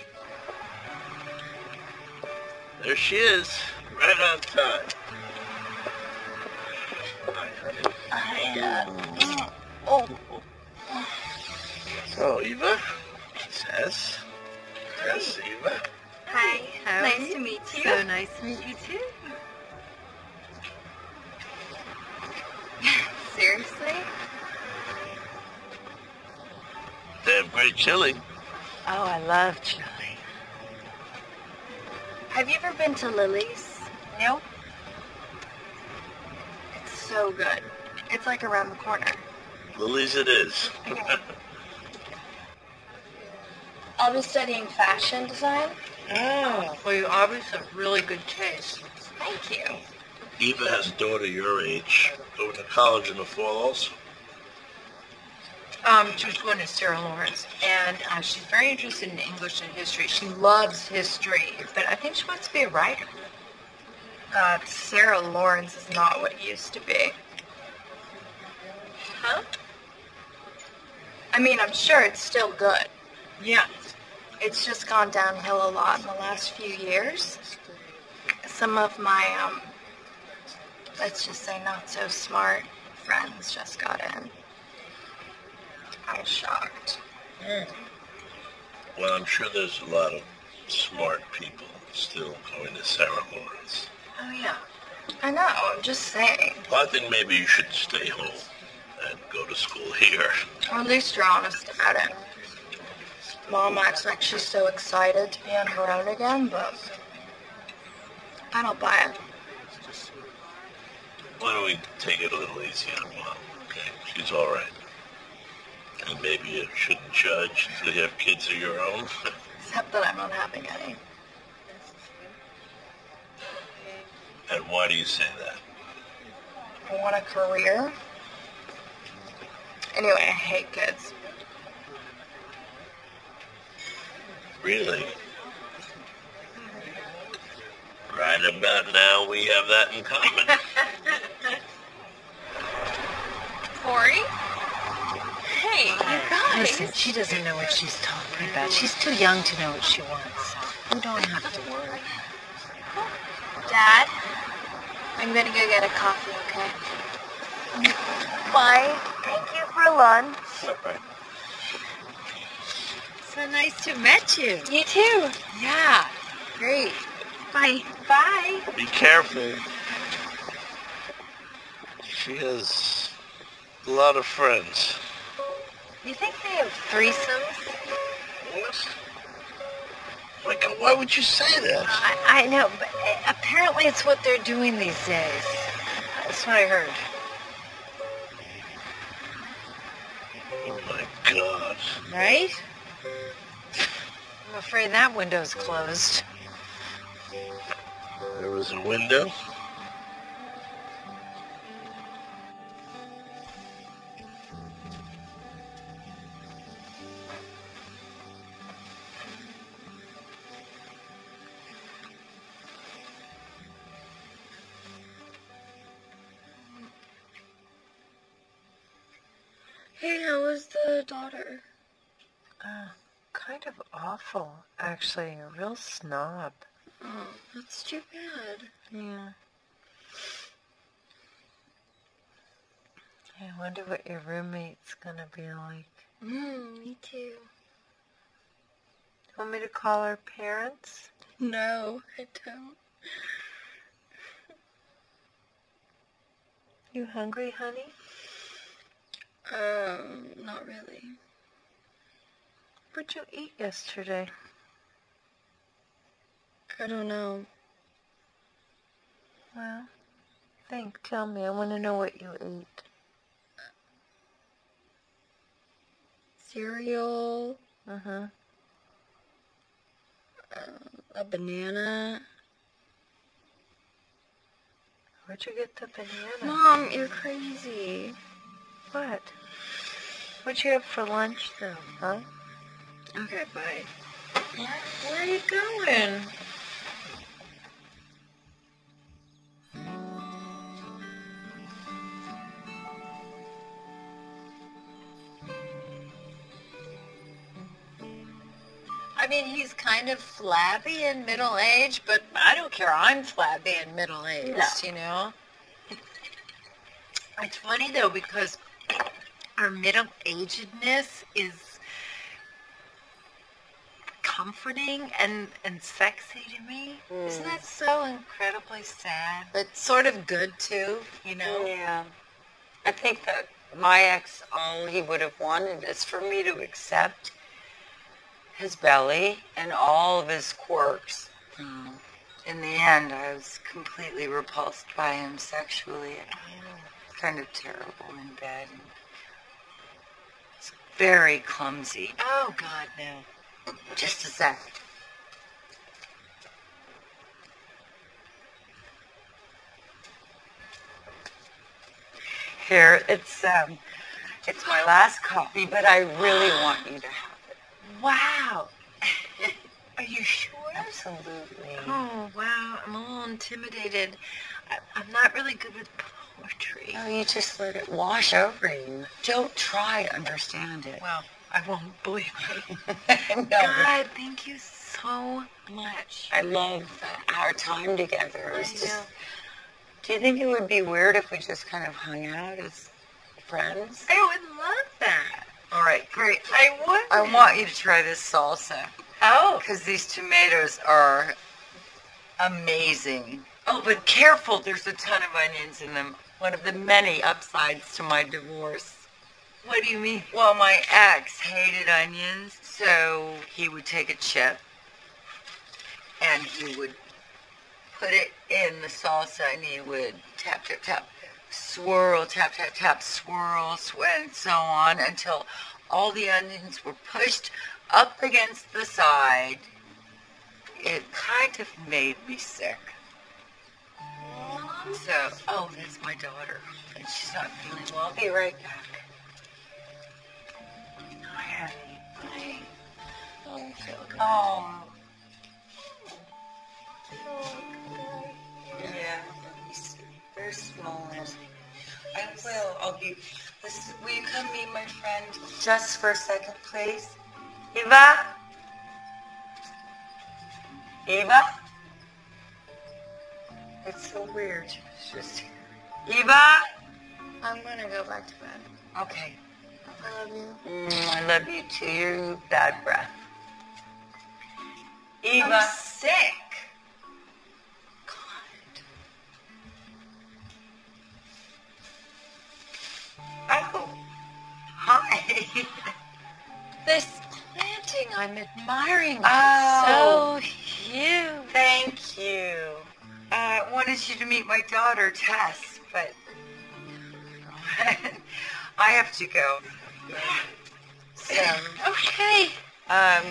lunch. There she is, right on time. Hi, honey. I, uh, oh. So, Eva? Tess? Tess, Eva? Hi. How nice are you? to meet you. So nice to meet you, too. Seriously? They have great chili. Oh, I love chili. Have you ever been to Lily's? Nope. It's so good. It's like around the corner. Lily's it is. I'll be studying fashion design. Oh, well, you obviously have really good taste. Thank you. Eva has a daughter your age, going to college in the fall also. Um, she's going to Sarah Lawrence, and uh, she's very interested in English and history. She loves history, but I think she wants to be a writer. Uh, Sarah Lawrence is not what it used to be. Huh? I mean, I'm sure it's still good. Yeah. It's just gone downhill a lot in the last few years. Some of my, um, let's just say not so smart friends just got in. I was shocked. Mm. Well, I'm sure there's a lot of smart people still going to Sarah Lawrence. Oh, yeah. I know, I'm just saying. Well, I think maybe you should stay home and go to school here. Or at least you're honest about it. Mom acts like she's so excited to be on her own again, but I don't buy it. Why don't we take it a little easy on Mom, okay? She's all right. And maybe you shouldn't judge until you have kids of your own. Except that I'm not having any. And why do you say that? I want a career. Anyway, I hate kids. Really? Right about now, we have that in common. Corey? Hey, you guys. Listen, she doesn't know what she's talking about. She's too young to know what she wants. You don't have to worry. Dad, I'm gonna go get a coffee, okay? Bye. Thank you for lunch. All right. So nice to meet you. You too. Yeah, great. Bye. Bye. Be careful. She has a lot of friends. You think they have threesomes? What? My God, why would you say that? I, I know, but apparently it's what they're doing these days. That's what I heard. Oh my God. Right? I'm afraid that window's closed. There was a window? Hey, how was the daughter? Uh, kind of awful, actually. A real snob. Oh, that's too bad. Yeah. I wonder what your roommate's gonna be like. Mm, me too. Want me to call her parents? No, I don't. You hungry, honey? Um, not really. What'd you eat yesterday? I don't know. Well, think, tell me. I want to know what you ate. Cereal, Uh-huh. uh, a banana. Where'd you get the banana? Mom, you're crazy. What? What'd you have for lunch, though, huh? Okay, bye. Where are you going? I mean, he's kind of flabby in middle age, but I don't care. I'm flabby in middle age, No. you know? It's funny, though, because our middle-agedness is comforting and, and sexy to me. Mm. Isn't that so incredibly sad? But sort of good, too, you know? Yeah. I think that my ex, all he would have wanted is for me to accept his belly and all of his quirks. Mm. In the end, I was completely repulsed by him sexually. Kind of terrible in bed. It's very clumsy. Oh, God, no. Just a sec. Here, it's um, it's my last copy, but I really want you to have it. Wow. Are you sure? Absolutely. Oh, wow. I'm a little intimidated. I, I'm not really good with poetry. No, you just let it wash over you. Don't try to understand it. Well, I won't believe it. No. God, thank you so much. I love our time together. I It's just, know. do you think it would be weird if we just kind of hung out as friends? I would love that. All right, great. I would. I want you to try this salsa Oh. because these tomatoes are amazing. Oh, but careful, there's a ton of onions in them. One of the many upsides to my divorce. What do you mean? Well, my ex hated onions, so he would take a chip and he would put it in the salsa and he would tap, tap, tap, swirl, tap, tap, tap, swirl, swirl, and so on until all the onions were pushed up against the side. It kind of made me sick. So, oh, that's my daughter. And she's not feeling well. I'll be right back. Hi, honey. Oh, I feel good. Oh. Yeah, they're small. I will. I'll be. Listen, will you come meet my friend just for a second, please? Eva? Eva? It's so weird. It's just here. Eva? I'm gonna go back to bed. Okay. I love you. Mm, I love you too. You bad breath. Eva. I'm sick. Oh. Hi. This planting I'm admiring. Oh. So cute. Thank you. Uh, I wanted you to meet my daughter, Tess, but I have to go. So, Okay. um,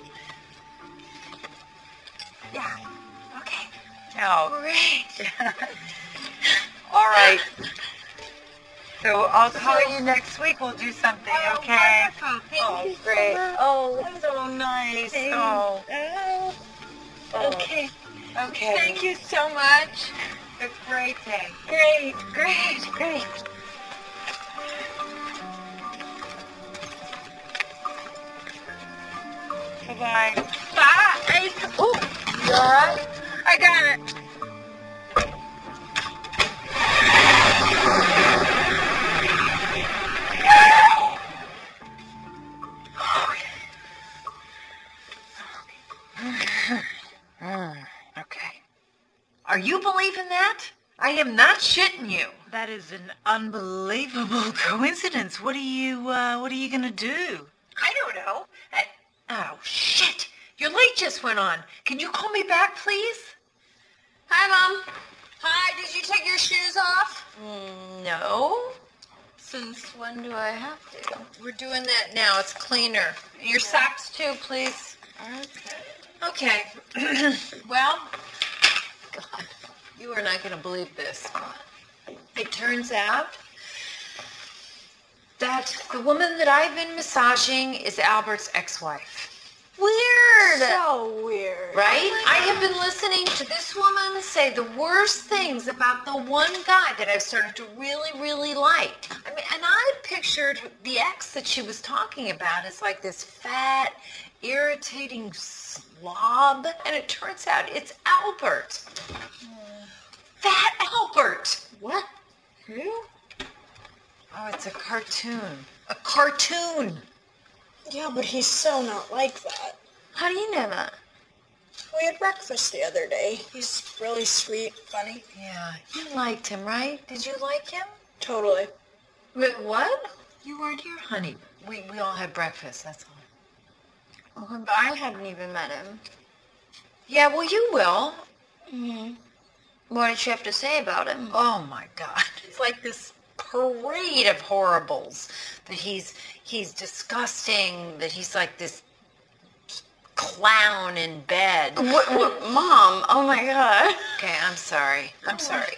yeah, okay. Now, Great. all right. So I'll call you next week. We'll do something, okay? Oh, great. Oh, that's so nice. Oh. Oh. Okay. Okay. Thank you so much. Have a great day. Great, great, great. Bye-bye. Bye. Oh, you all right? I got it. Okay. Are you believing that? I am not shitting you. That is an unbelievable coincidence. What are you, uh, what are you gonna do? I don't know. I, oh, shit. Your light just went on. Can you call me back, please? Hi, Mom. Hi, did you take your shoes off? No. Since when do I have to? We're doing that now. It's cleaner. Your socks too, please. Okay. Well, God, you are not going to believe this. It turns out that the woman that I've been massaging is Albert's ex-wife. Weird. So weird. Right? I have been listening to this woman say the worst things about the one guy that I've started to really, really like. I mean, and I pictured the ex that she was talking about as like this fat, irritating slob. And it turns out it's Albert. Fat Albert. What? Who? Oh, it's a cartoon. A cartoon. Yeah, but he's so not like that. How do you know that? We had breakfast the other day. He's really sweet, funny. Yeah, you liked him, right? Did you like him? Totally. Wait, what? You weren't here, honey. We we all had breakfast, that's all. Oh, but I hadn't even met him. Yeah, well, you will. Mm-hmm. What did you have to say about him? Oh, my God. It's like this parade of horribles. That he's he's disgusting, that he's like this clown in bed. What, what, Mom? Oh, my God. Okay, I'm sorry. I'm sorry.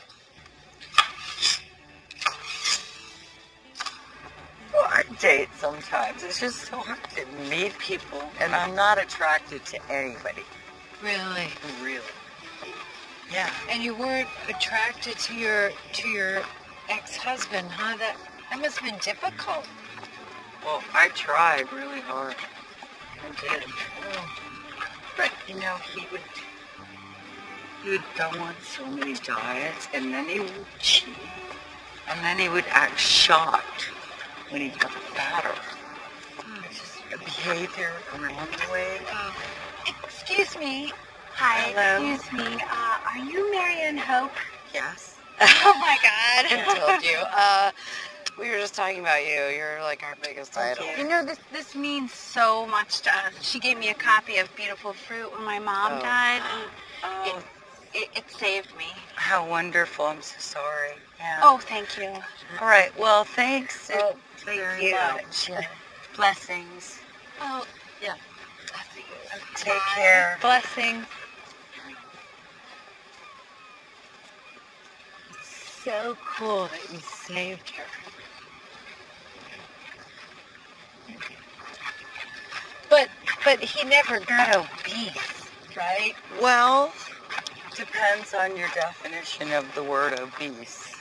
Well, I date sometimes. It's just so hard to meet people, and I'm not attracted to anybody. Really? Really. Yeah. And you weren't attracted to your to your ex-husband, huh? That that must have been difficult. Well, I tried really hard. I did. Oh. But, you know, he would, he would go on so many diets, and then he would cheat. And then he would act shocked when he got fatter. It's just a behavior around the way. Oh. Excuse me. Hi, Hello. excuse me. Uh, are you Marianne Hope? Yes. Oh my God. I told you. Uh, we were just talking about you. You're like our biggest idol. You know, this this means so much to us. She gave me a copy of Beautiful Fruit when my mom Oh. died, and Oh, it, it, it saved me. how wonderful. I'm so sorry. Yeah. Oh, thank you. All right. Well, thanks Oh, thank very you. much. Yeah. Blessings. Oh, Take care. blessings. So cool that you saved her. But but he never got obese, right? Well, depends on your definition of the word obese.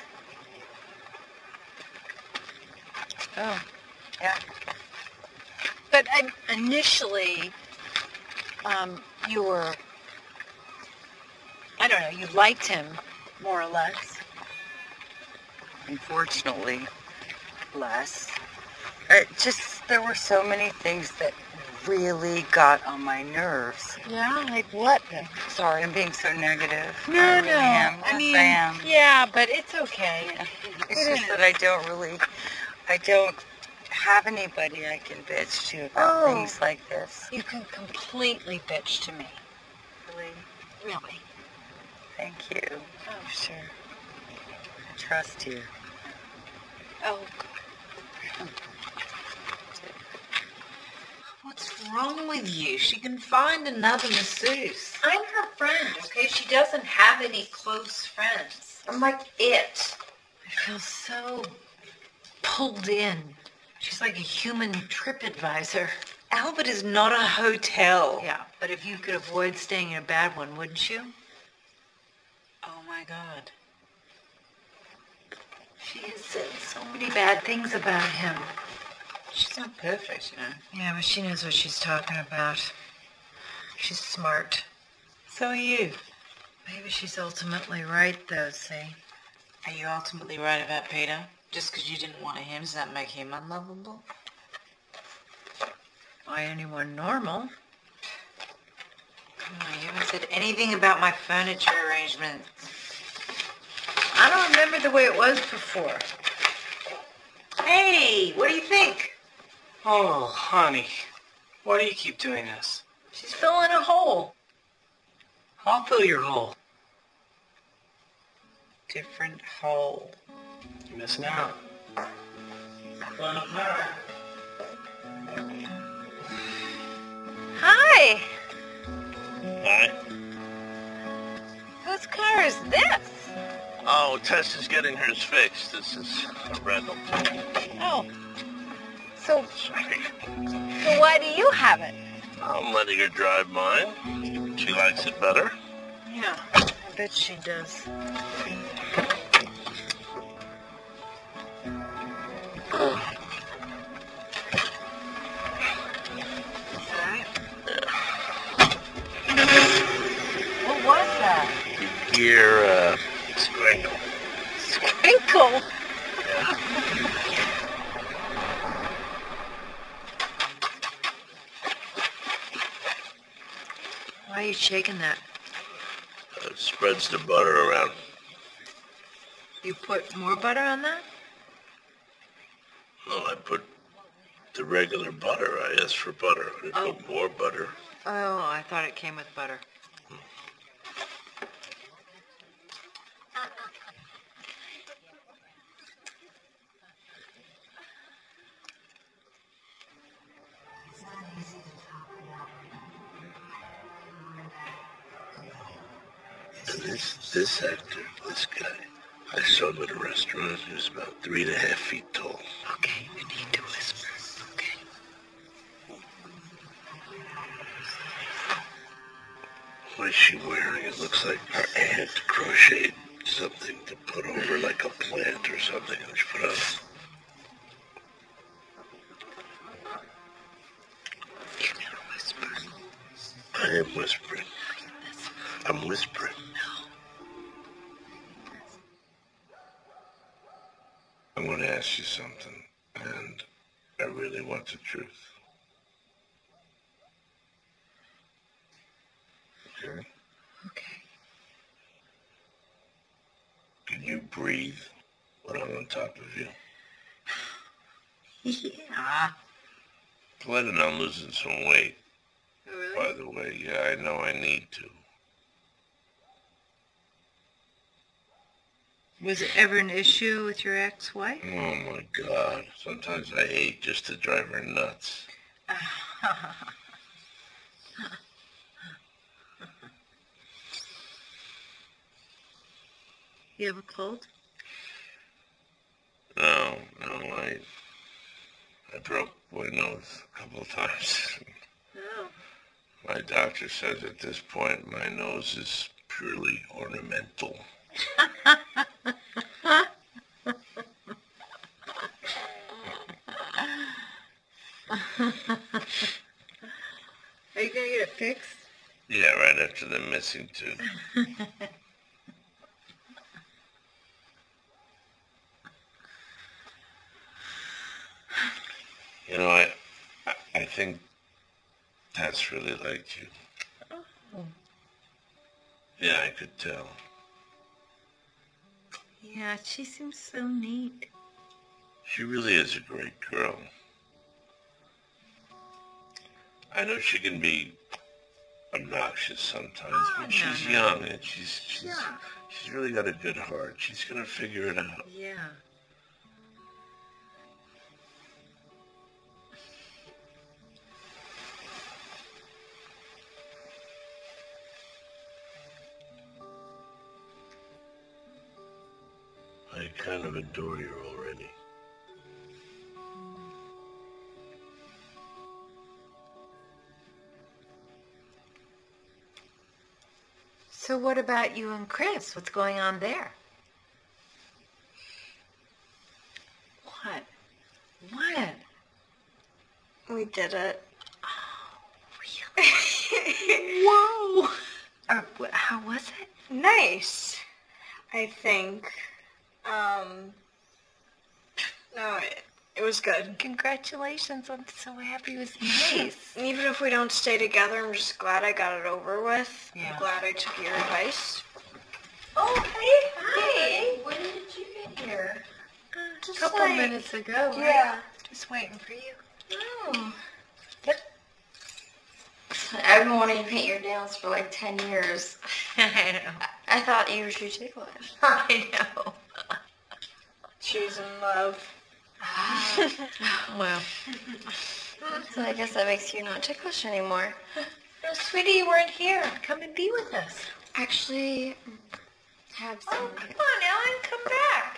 Oh. Yeah. But I, initially, um, you were, I don't know, you liked him, more or less. Unfortunately, less. It just, there were so many things that really got on my nerves. Yeah, like what then? Sorry, I'm being so negative. No, I really no. am. I Yes, mean, I am. yeah, but it's okay. It's just that I don't really, I don't have anybody I can bitch to about Oh. things like this. You can completely bitch to me. Really? Really. Thank you. Oh, sure. I trust you. Oh, What's wrong with you? She can find another masseuse. I'm her friend, okay? She doesn't have any close friends. I'm like it. I feel so pulled in. She's like a human trip advisor. Albert is not a hotel. Yeah, but if you could avoid staying in a bad one, wouldn't you? Oh my God. She has said so many bad things about him. She's not perfect, you know. Yeah, but she knows what she's talking about. She's smart. So are you. Maybe she's ultimately right, though, see? Are you ultimately right about Peter? Just because you didn't want him, does that make him unlovable? Why, anyone normal? Come on, you haven't said anything about my furniture arrangements. I don't remember the way it was before. Hey, what do you think? Oh, honey. Why do you keep doing this? She's filling a hole. I'll fill your hole. Different hole. You're missing out. Hi. Hi. Whose car is this? Oh, Tess is getting hers fixed. This is a rental. Oh. So, Sorry. so why do you have it? I'm letting her drive mine. She likes it better. Yeah, I bet she does. What was that? Gear, uh, sprinkle. Sprinkle? Why are you shaking that? Uh, it spreads the butter around. You put more butter on that? Well, I put the regular butter. I asked for butter. I didn't Oh. put more butter. Oh, I thought it came with butter. And this, this actor, this guy, I saw him at a restaurant. He was about three and a half feet tall. Okay, you need to whisper. Okay. What is she wearing? It looks like her aunt crocheted something to put over, like a plant or something. And she put on. You gotta whisper. I am whispering. I'm whispering. I'm going to ask you something, and I really want the truth. Okay? Okay. Can you breathe when I'm on top of you? Yeah. Planning on losing some weight. Oh, really? By the way, yeah, I know I need to. Was it ever an issue with your ex-wife? Oh my God. Sometimes I hate just to drive her nuts. You have a cold? No, no, I I broke my nose a couple of times. No. My doctor says at this point my nose is purely ornamental. Are you gonna get it fixed? Yeah, right after the missing tooth. You know, I, I, I think Tess really liked you. Oh. Yeah, I could tell. Yeah, she seems so neat. She really is a great girl. I know she can be obnoxious sometimes, Oh, but no, she's no. young and she's she's Yeah. she's really got a good heart. She's gonna figure it out. Yeah. I kind of adore you already. So what about you and Chris? What's going on there? What? What? We did it. Whoa! Uh, wh- how was it? Nice. I think. Um. No, it, it was good. Congratulations. I'm so happy it was nice. Even if we don't stay together, I'm just glad I got it over with. Yeah. I'm glad I took your advice. Oh, hey, hi. When did you get here? A Just couple like- minutes ago, right? Yeah. Just waiting for you. Oh. I've been wanting to paint your nails for like ten years. I know. I thought you were too ticklish. I know. She's in love. Well, So I guess that makes you not ticklish anymore. no, sweetie, you weren't here. Come and be with us. Actually, have some. Oh, come on, Ellen, come back.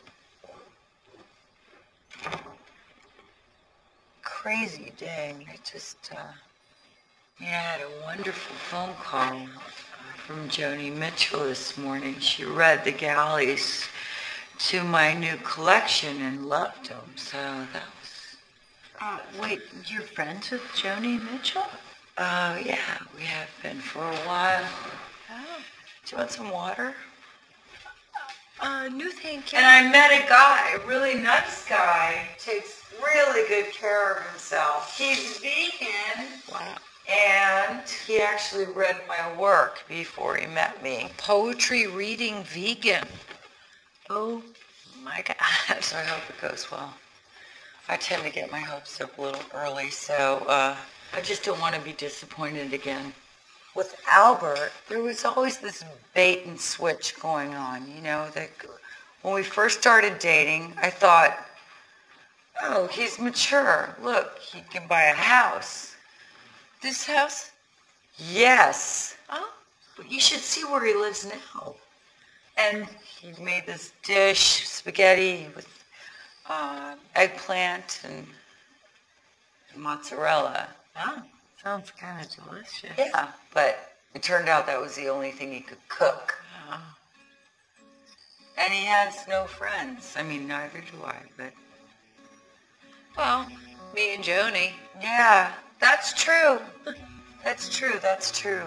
Crazy day. I just, uh, yeah, I had a wonderful phone call from Joni Mitchell this morning. She read the galleys to my new collection and loved them. So that was. Uh, wait, you're friends with Joni Mitchell? Oh, yeah, we have been for a while. Oh. Do you want some water? Uh, no thank you. And I met a guy, a really nice guy, takes really good care of himself. He's vegan. Wow. And he actually read my work before he met me. Poetry reading vegan. Oh my God. So I hope it goes well. I tend to get my hopes up a little early, so uh, I just don't want to be disappointed again. With Albert, there was always this bait and switch going on, you know, that when we first started dating, I thought, oh, he's mature. Look, he can buy a house. This house? Yes. Oh, but you should see where he lives now. And he made this dish, spaghetti with uh, eggplant and mozzarella. Oh, sounds kind of delicious. Yeah, but it turned out that was the only thing he could cook. Oh. And he has no friends. I mean, neither do I, but... Well, me and Joni. Yeah, that's true. That's true, that's true.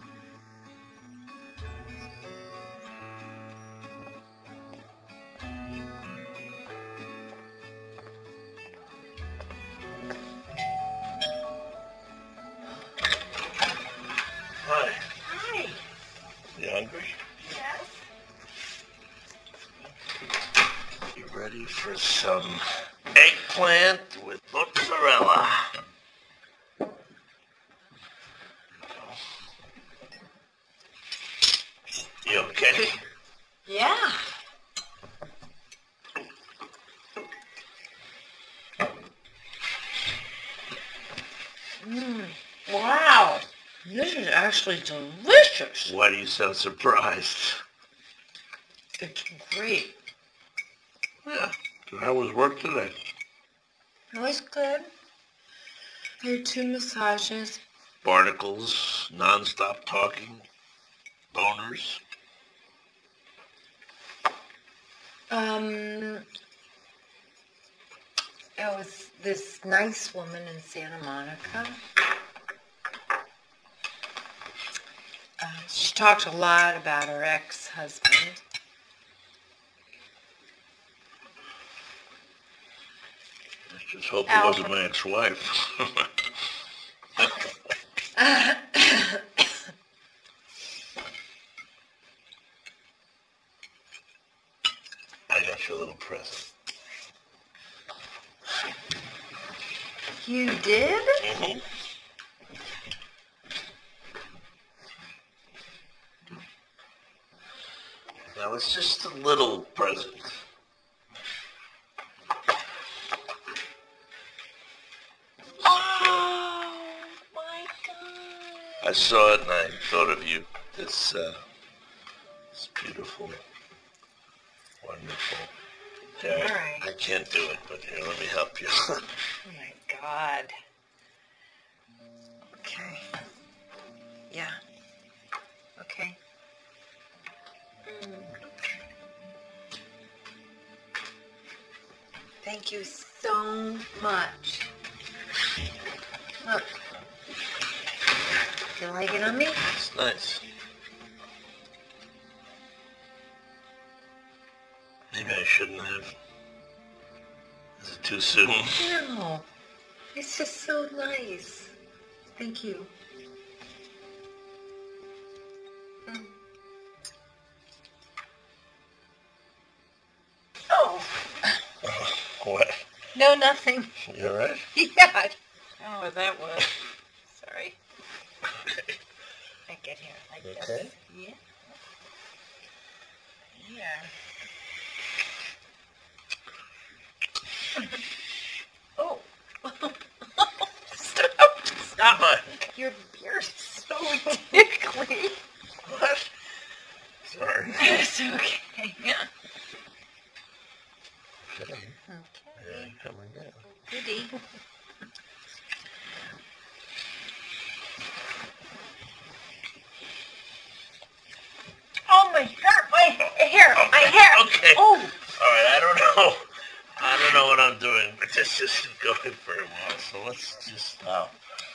Hi. Hi. You hungry? Yes. You ready for some eggplant with mozzarella? You okay? Yeah. Mm, wow. This is actually delicious. Why do you sound surprised? It's great. Yeah. So how was work today? It was good. There were two massages. Barnacles, non-stop talking, boners. Um, it was this nice woman in Santa Monica. Uh, she talked a lot about her ex-husband. I just hope it Al. wasn't my ex-wife. I got you a little present. You did? Mm-hmm. Now it's just a little present. Oh my God! I saw it and I thought of you. This, uh, this beautiful, wonderful. Yeah, All right. I can't do it, but here, let me help you. Oh my God. Okay. Yeah. Okay. Mm. Thank you so much. Look. You like it on me? It's nice. Maybe I shouldn't have. Is it too soon? No. It's just so nice. Thank you. Mm. Oh. What? No, nothing. You alright? Yeah. Oh, that was. Sorry. I get here like Okay. this. Yeah. Yeah. Oh. Stop. Stop. What? Your beard's so tickly. What? Sorry. It's okay. Yeah. Okay. Okay. Yeah, coming down. Goody. Oh my hair, my hair, my hair. Okay. Oh. All right. I don't know. I don't know what I'm doing, but this isn't going very well. So let's just stop.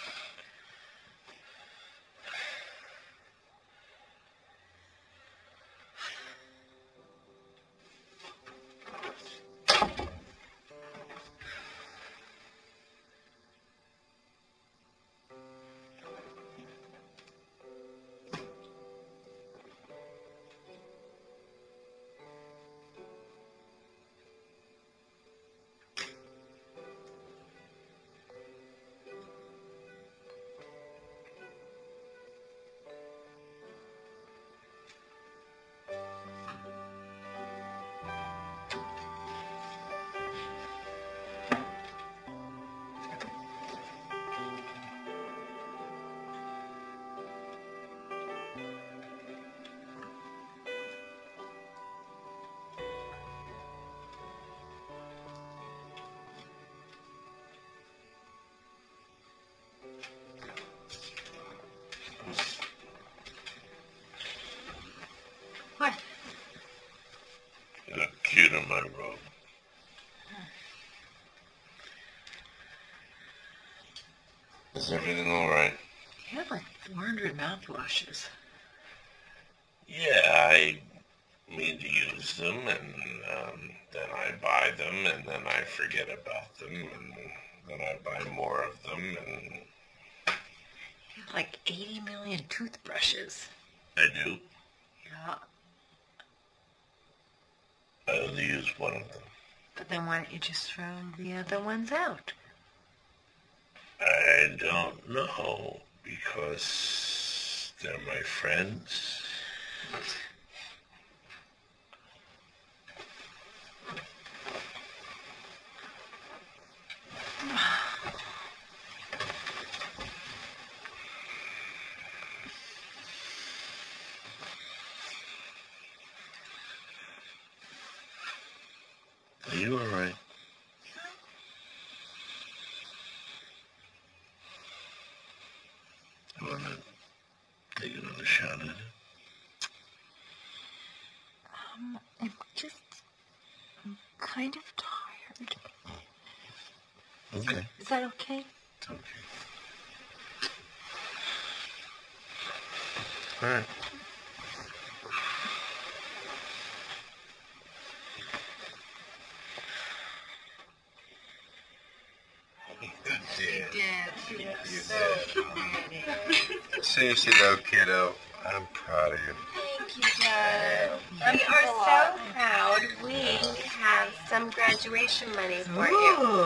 What? You look cute in my robe. Is everything all right? You have like four hundred mouthwashes. Yeah, I mean to use them, and um, then I buy them, and then I forget about them, and then I buy more of them, and You have like eighty million toothbrushes. I do. Yeah. I only use one of them. But then why don't you just throw the other ones out? I don't know, because they're my friends. Are you all right? You want to take another shot at it? Um, I'm just, I'm kind of tired. Okay. Is that okay? It's okay. All right. You did. You So did. pretty. Seriously though, kiddo, I'm proud of you. Thank you, Dad. We are so proud. We have some graduation money for you. Ooh.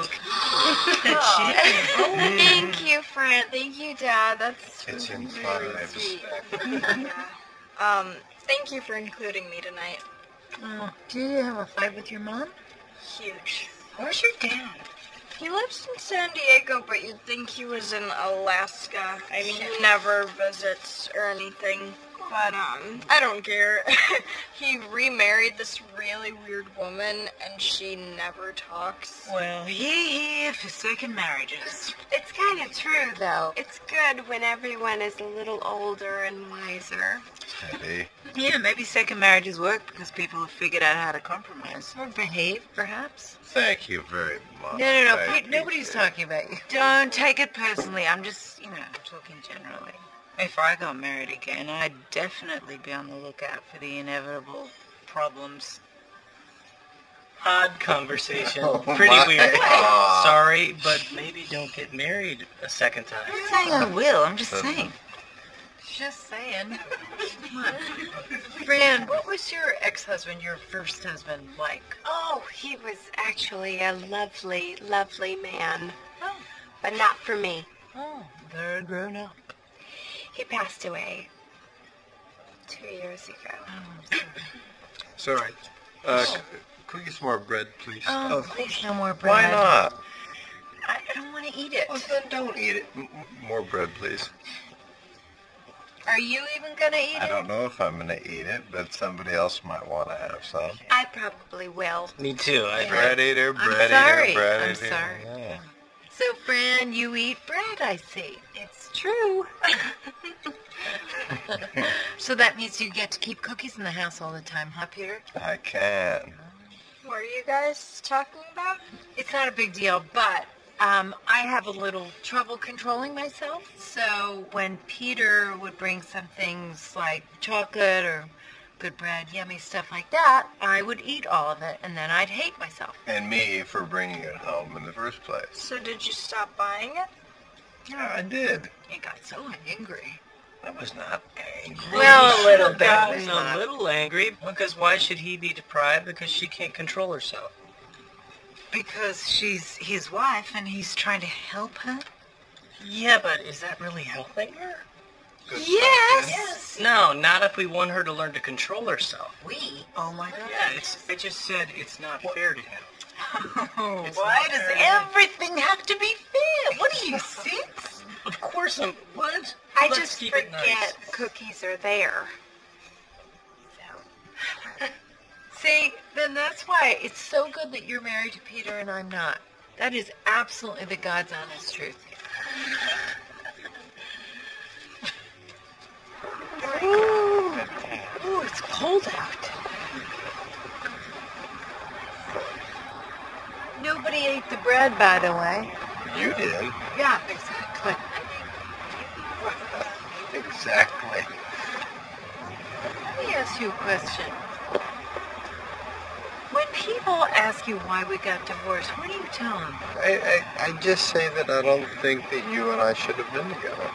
Oh, thank you, friend. Thank you, Dad. That's It's in very five. sweet. Um, thank you for including me tonight. Oh, did you have a fight with your mom? Huge. Where's your dad? He lives in San Diego, but you'd think he was in Alaska. I mean, he never visits or anything. But, um, I don't care. He remarried this really weird woman, and she never talks. Well, he here for second marriages. It's kind of true, though. It's good when everyone is a little older and wiser. Maybe. Yeah, maybe second marriages work because people have figured out how to compromise. Or behave, perhaps? Thank you very much. No, no, no. Thank Pete, you. nobody's talking about you. Don't take it personally. I'm just, you know, talking generally. If I got married again, I'd definitely be on the lookout for the inevitable problems. Odd conversation. Oh, Pretty my weird. God. Sorry, but maybe don't get married a second time. I'm not saying I will. I'm just saying. Just saying. Come on. Fran, what was your ex-husband, your first husband, like? Oh, he was actually a lovely, lovely man. Oh. But not for me. Oh, very grown up. He passed away two years ago. Oh, It's all right. Uh, c- could we get some more bread, please? Oh, please, no more bread. Why not? I don't want to eat it. Well, then don't eat it. M- m- more bread, please. Are you even going to eat I it? don't know if I'm going to eat it, but somebody else might want to have some. I probably will. Me too. I Bread eater, bread sorry. eater, bread I'm eater. sorry. Yeah. So, Fran, you eat bread, I see. It's true. So that means you get to keep cookies in the house all the time, huh, Peter? I can. What are you guys talking about? It's not a big deal, but um, I have a little trouble controlling myself. So when Peter would bring some things like chocolate or good bread, yummy stuff like that, I would eat all of it, and then I'd hate myself. And me for bringing it home in the first place. So did you stop buying it? Yeah, I did. I got so angry. I was not angry. Well, a little bit. Gotten It's a not- little angry because why should he be deprived? Because she can't control herself. Because she's his wife and he's trying to help her? Yeah, but is that really helping her? Good Yes. question. No, not if we want her to learn to control herself. We? Oh my God. Yeah, it's, I just said it's not fair to him. Oh, It's why not does fair. everything have to be fair? What are you, six? Of course I'm... What? I Let's just keep it forget nice. cookies are there. See, then that's why it's so good that you're married to Peter and I'm not. That is absolutely the God's honest truth. Ooh, Ooh it's cold out. Nobody ate the bread, by the way. You did. Yeah, exactly. Exactly. Let me ask you a question. When people ask you why we got divorced, what do you tell them? I, I, I just say that I don't think that you and I should have been together.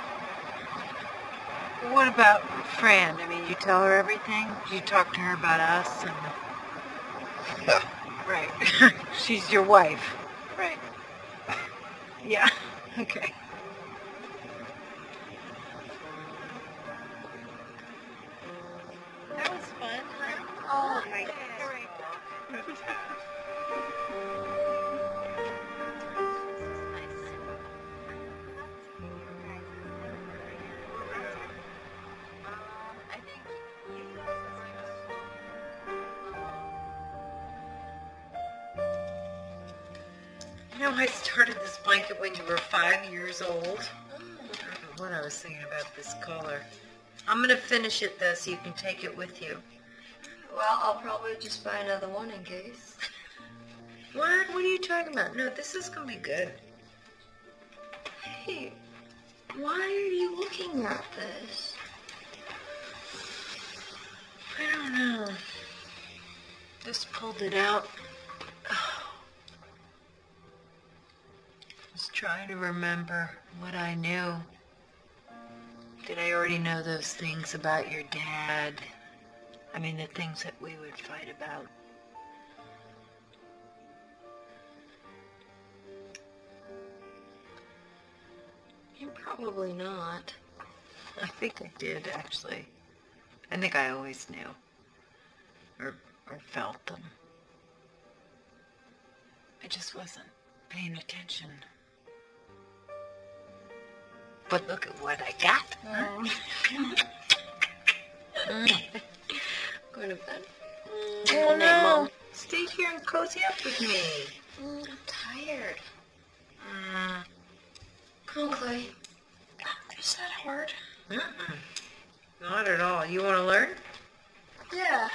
What about Fran? I mean, you tell her everything? You talk to her about us? And... Yeah. Right. She's your wife. Right. Yeah. Okay. That was fun, huh? Oh my You know, I started this blanket when you were five years old. I don't know what I was thinking about this color. I'm going to finish it, though, so you can take it with you. Well, I'll probably just buy another one in case. What? What are you talking about? No, this is going to be good. Hey, why are you looking at this? I don't know. Just pulled it out. Just trying to remember what I knew. Did I already know those things about your dad? I mean, the things that we would fight about. Probably not. I think I did, actually. I think I always knew. or, or felt them. I just wasn't paying attention. But look at what I got. Going to bed. Oh no. Stay here and cozy up with me. Mm, I'm tired. Mm. Come on, Chloe. Is that hard? Mm-mm. Not at all. You want to learn? Yeah.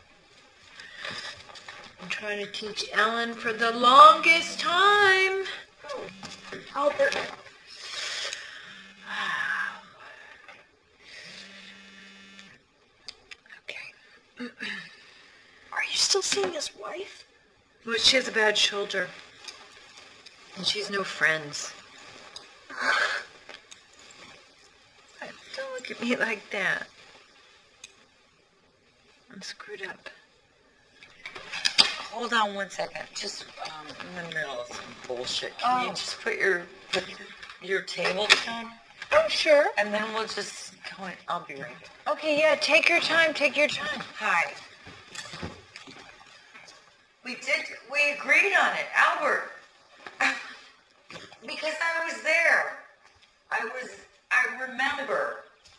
I'm trying to teach Ellen for the longest time. Albert. Okay. Are you still seeing his wife? Well, she has a bad shoulder. And she's no friends. Don't look at me like that. I'm screwed up. Hold on one second. Just um, in the middle of some bullshit. Can Oh. you just put your put your table down? Oh, sure. And then we'll just go in. I'll be right back. Okay, yeah, take your time, take your time. Hi. We did, we agreed on it, Albert. Because I was there. I was, I remember.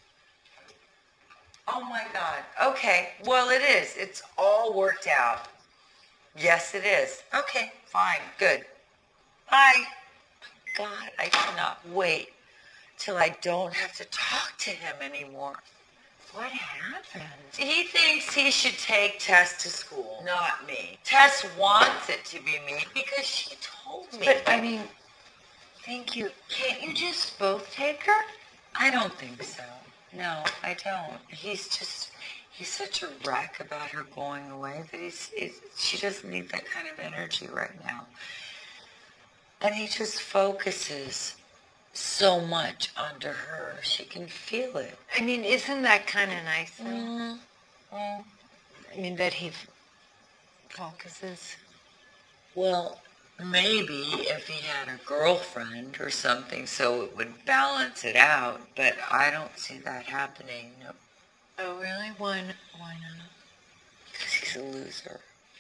Oh my God. Okay, well it is. It's all worked out. Yes, it is. Okay, fine, good. Bye. God, I cannot wait till I don't have to talk to him anymore. What happened? He thinks he should take Tess to school. Not me. Tess wants it to be me because she told me. But, I mean, thank you. Can't you just both take her? I don't think so. No, I don't. He's just, he's such a wreck about her going away that he's, he's, she doesn't need that kind of energy right now. And he just focuses so much onto her. She can feel it. I mean, isn't that kind of nice? though? Mm. Mm. I mean, that he f- focuses. Well, maybe if he had a girlfriend or something so it would balance it out, but I don't see that happening. No. Oh, really? Why, n- why not? Because he's a loser.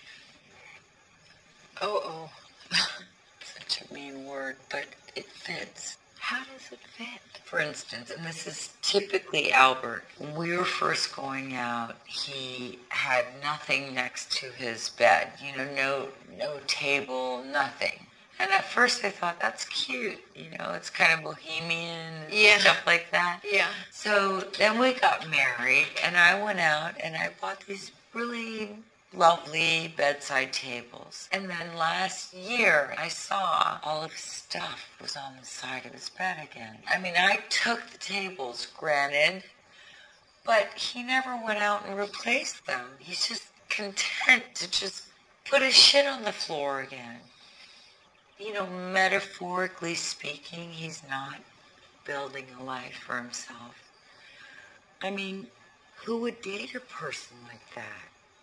Oh, oh. Such a mean word, but it fits. How does it fit? For instance, and this is typically Albert, when we were first going out, he had nothing next to his bed. You know, no no table, nothing. And at first I thought, that's cute. You know, it's kind of bohemian and Yeah. stuff like that. Yeah. So then we got married, and I went out and I bought these really lovely bedside tables. And then last year, I saw all of his stuff was on the side of his bed again. I mean, I took the tables, granted, but he never went out and replaced them. He's just content to just put his shit on the floor again. You know, metaphorically speaking, he's not building a life for himself. I mean, who would date a person like that?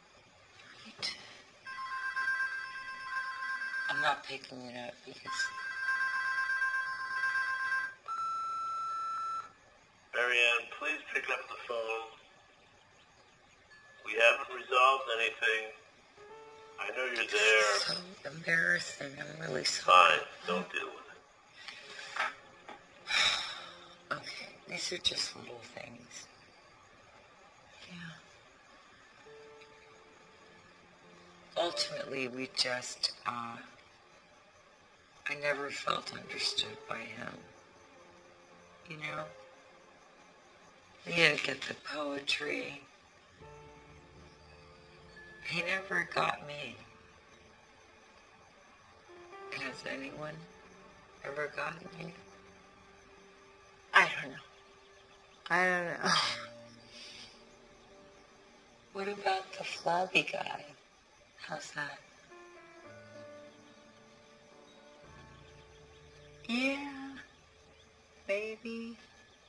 I'm not picking it up because... Marianne, please pick up the phone. We haven't resolved anything. I know you're there. So embarrassing. I'm really sorry. Fine, don't deal with it. Okay, these are just little things. Yeah. Ultimately, we just, uh, I never felt understood by him. You know? He didn't get the poetry. He never got me. Has anyone ever gotten me? I don't know. I don't know. What about the flabby guy? How's that? Yeah, maybe.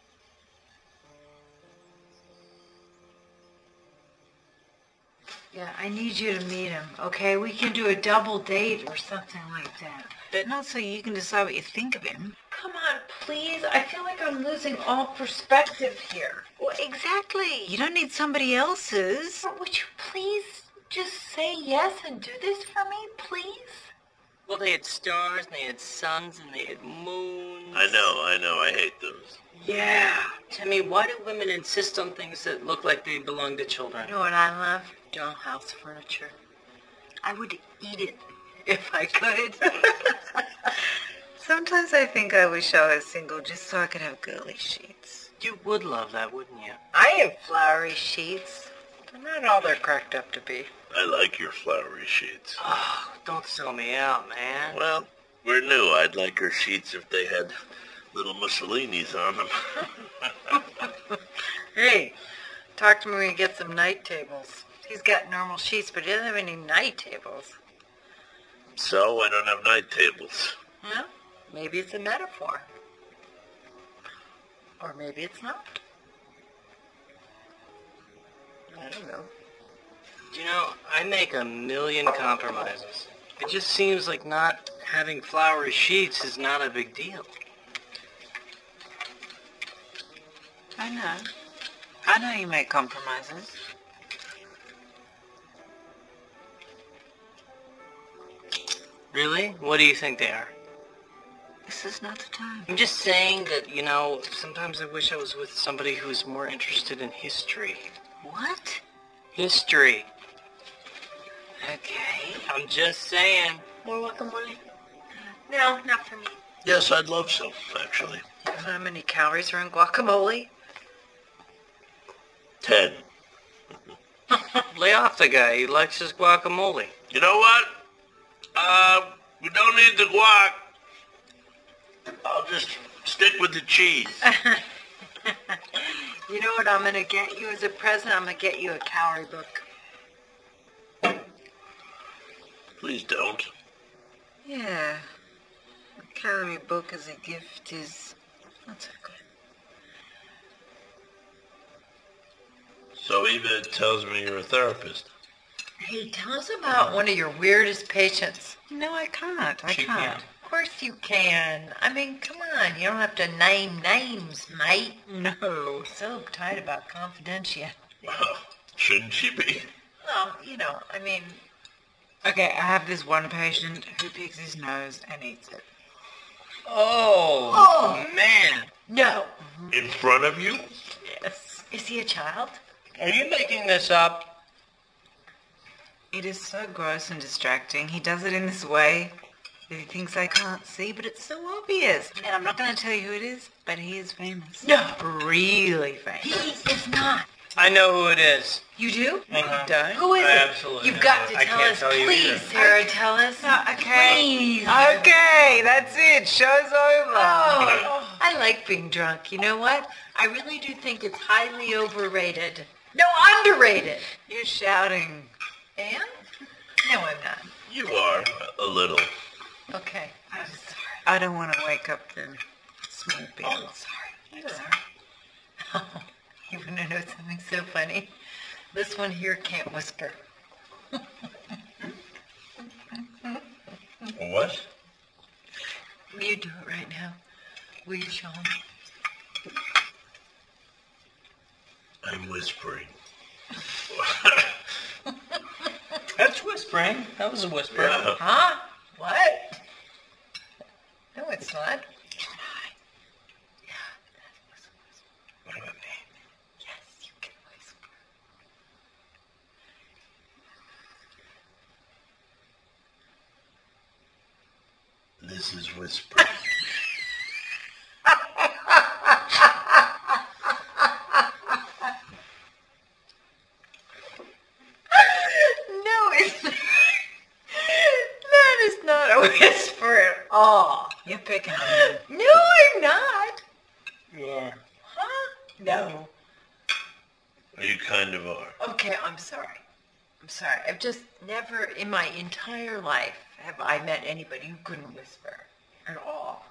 Yeah, I need you to meet him, okay? We can do a double date or something like that. But not so you can decide what you think of him. Come on, please. I feel like I'm losing all perspective here. Well, exactly. You don't need somebody else's. Would you please just say yes and do this for me, please? Well, they had stars, and they had suns, and they had moons. I know, I know, I hate those. Yeah. Timmy, why do women insist on things that look like they belong to children? You know what I love? Dollhouse furniture. I would eat it if I could. Sometimes I think I wish I was single just so I could have girly sheets. You would love that, wouldn't you? I have flowery sheets. They're not all they're cracked up to be. I like your flowery sheets. Oh, don't sell me out, man. Well, we're new. I'd like her sheets if they had little Mussolinis on them. Hey, talk to me when you get some night tables. He's got normal sheets, but he doesn't have any night tables. So, I don't have night tables. Well, maybe it's a metaphor. Or maybe it's not. I don't know. You know, I make a million compromises. It just seems like not having flowery sheets is not a big deal. I know. I know you make compromises. Really? What do you think they are? This is not the time. I'm just saying that, you know, sometimes I wish I was with somebody who's more interested in history. What? History. Okay. I'm just saying. More guacamole? No, not for me. Yes, I'd love some, actually. You know how many calories are in guacamole? Ten. Lay off the guy. He likes his guacamole. You know what? Uh, we don't need the guac. I'll just stick with the cheese. You know what I'm going to get you as a present? I'm going to get you a calorie book. Please don't. Yeah. A calorie book as a gift is not so good. So Eva tells me you're a therapist. Hey, tell us about one of your weirdest patients. No, I can't. I She can't. can. Of course you can. I mean, come on. You don't have to name names, mate. No. So tight about confidentiality. Well, shouldn't she be? Well, you know, I mean... Okay, I have this one patient who picks his nose and eats it. Oh, Oh. man. No. In front of you? Yes. Is he a child? Are you making this up? It is so gross and distracting. He does it in this way that he thinks I can't see, but it's so obvious. And I'm not going to tell you who it is, but he is famous. No. Really famous. He is not. I know who it is. You do? Uh-huh. You don't? Who is I it? absolutely You've know. got to I tell can't us, tell you please, either. Sarah. Tell us. No, okay. Please. Okay, that's it. Show's over. Oh, I like being drunk. You know what? I really do think it's highly overrated. No, underrated. You're shouting. And? No, I'm not. You are, a little. Okay. I'm sorry. I don't want to wake up the small people. I'm sorry. I'm sorry. Oh, you want to know something so funny? This one here can't whisper. What? Will you do it right now? Will you show him? I'm whispering. That's whispering. That was a whisper. Yeah. Huh? What? No, it's not. What about me? Yes, you can whisper. This is whispering. No, it's not. That is not a whisper at all. You're picking on me. No, I'm not. You are. Huh? No. You kind of are. Okay, I'm sorry. I'm sorry. I've just never in my entire life have I met anybody who couldn't whisper at all.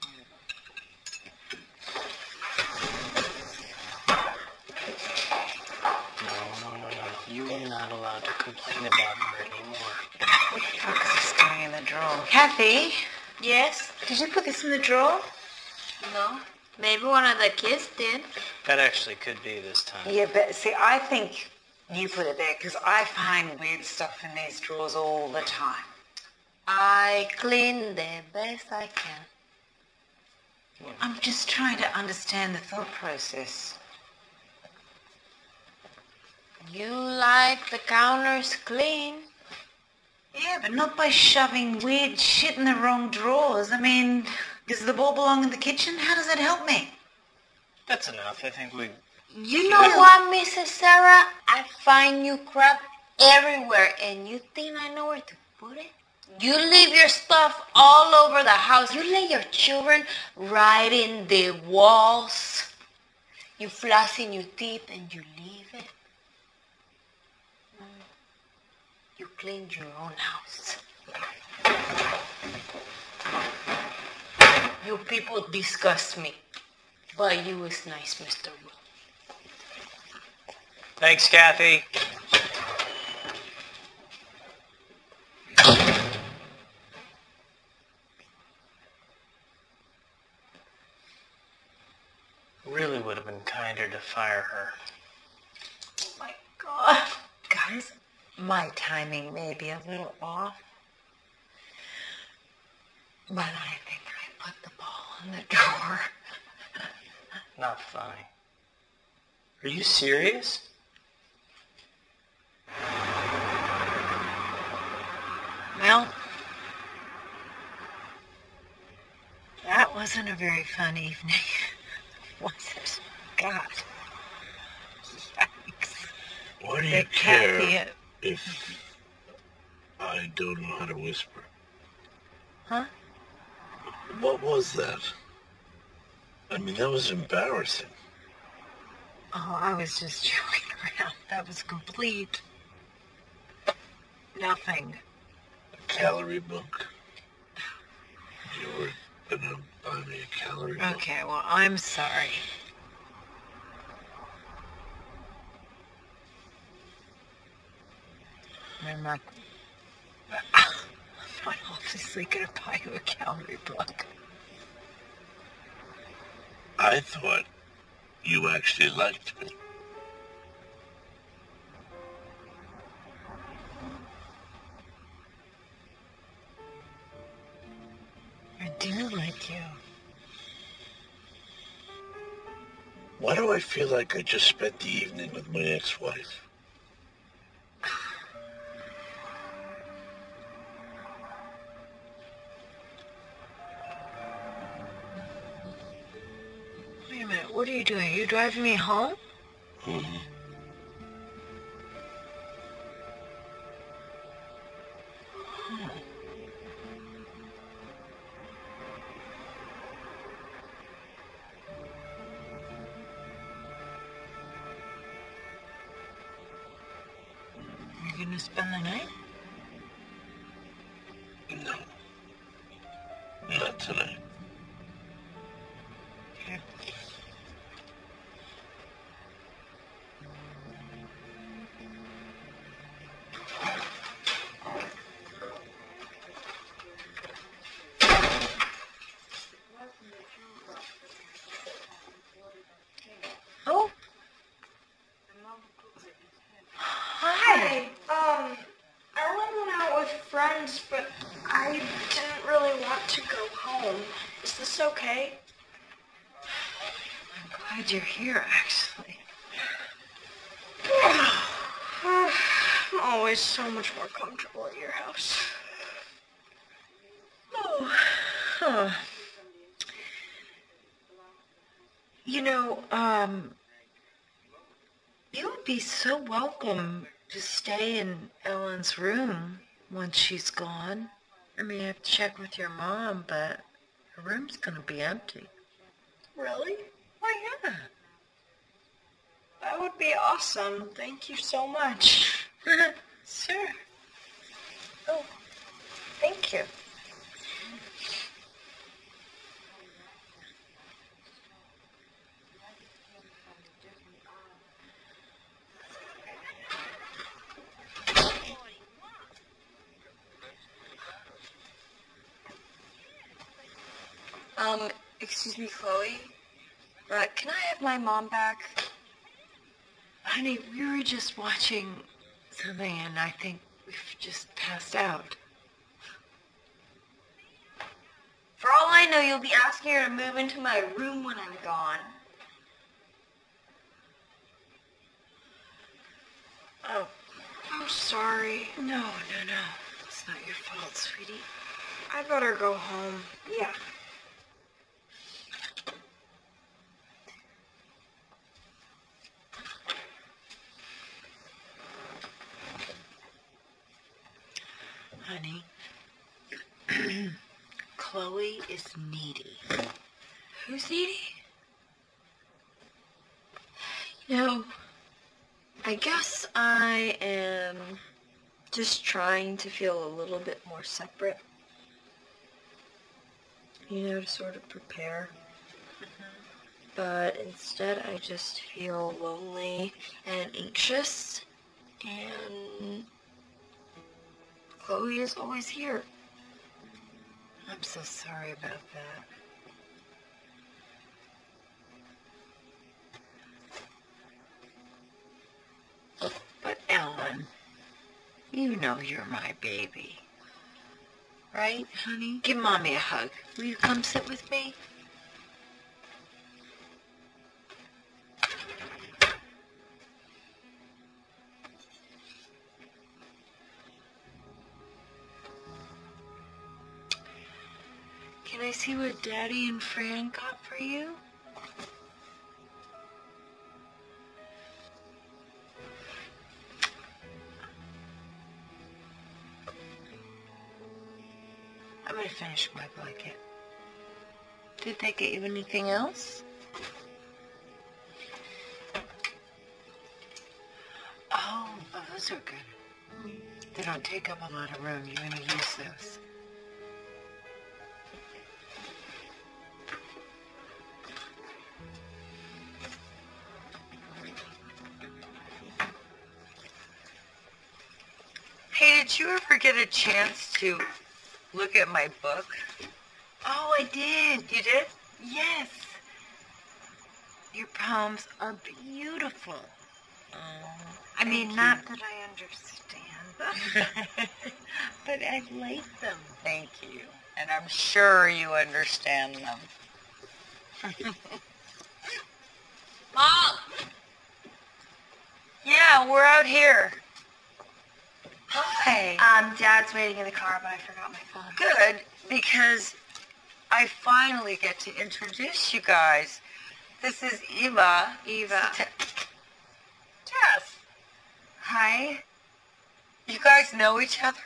No, no, no, no. You are not allowed to complain about her anymore. What the fuck is this going in the drawer? Kathy, Yes? did you put this in the drawer? No? Maybe one of the kids did. That actually could be this time. Yeah, but see, I think You put it there, because I find weird stuff in these drawers all the time. I clean the best I can. I'm just trying to understand the thought process. You like the counters clean? Yeah, but not by shoving weird shit in the wrong drawers. I mean, does the ball belong in the kitchen? How does that help me? That's enough. I think we... You know what, Missus Sarah? I find you crap everywhere, and you think I know where to put it? You leave your stuff all over the house. You let your children right in the walls. You floss in your teeth and you leave it. You cleaned your own house. You people disgust me. But you is nice, Mister Will. Thanks, Kathy. Really would have been kinder to fire her. Oh my God. Guys, my timing may be a little off. But I think I put the ball in the drawer. Not funny. Are you serious? Well, that wasn't a very fun evening, was it? God. Yikes. Why do you The care Kathy- if I don't know how to whisper? Huh? What was that? I mean, that was embarrassing. Oh, I was just joking around. That was complete nothing. A calorie book. You were gonna buy me a calorie book. Okay, well, I'm sorry. I'm not... I'm not obviously gonna buy you a calorie book. I thought you actually liked me. I do like you. Why do I feel like I just spent the evening with my ex-wife? Wait a minute, what are you doing? Are you driving me home? Mm-hmm. You're gonna spend the night? No. Not tonight. Okay. Oh. Hi. Um, I went out with friends, but I didn't really want to go home. Is this okay? I'm glad you're here, actually. I'm always so much more comfortable at your house. Oh. Huh. You know, um, you would be so welcome to stay in Ellen's room once she's gone. I mean, I have to check with your mom, but her room's gonna be empty. Really? Oh, yeah. That would be awesome. Thank you so much. Sure. Oh, thank you. Um, excuse me, Chloe. Uh, can I have my mom back? Honey, we were just watching something and I think we've just passed out. For all I know, you'll be asking her to move into my room when I'm gone. Oh, I'm sorry. no, no, no. It's not your fault, sweetie. I better go home. Yeah. Honey, Chloe is needy. Who's needy? You know, I guess I am just trying to feel a little bit more separate. You know, to sort of prepare. But instead I just feel lonely and anxious, and Chloe is always here. I'm so sorry about that. But Ellen, you know you're my baby. Right, honey? Give Mommy a hug. Will you come sit with me? Can I see what Daddy and Fran got for you? I'm gonna finish my blanket. Did they get you anything else? Oh, oh, those are good. They don't take up a lot of room. You're gonna use those. Hey, did you ever get a chance to look at my book? Oh, I did. You did? Yes. Your poems are beautiful. Oh, I mean, you. not that I understand them, but I like them. Thank you. And I'm sure you understand them. Mom! Yeah, we're out here. Hi. Um, Dad's waiting in the car, but I forgot my phone. Good, because I finally get to introduce you guys. This is Eva. Eva. Te- Tess. Hi. You guys know each other?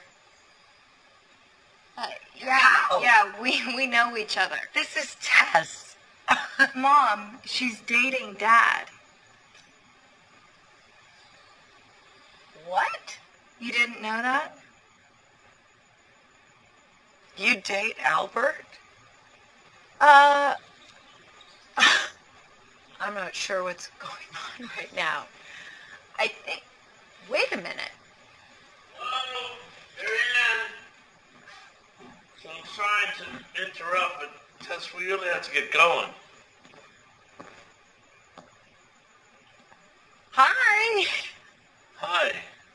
Uh, yeah, Wow. yeah, we, we know each other. This is Tess. Mom, she's dating Dad. What? You didn't know that? You date Albert? Uh, I'm not sure what's going on right now. I think, wait a minute. Hello, Marianne. So I'm sorry to interrupt, but Tess, we really have to get going. Hi. Hi.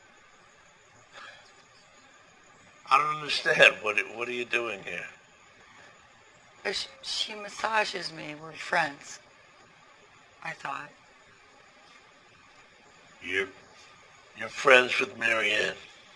I don't understand. What What are you doing here? She, she massages me. We're friends. I thought. You're You're friends with Marianne.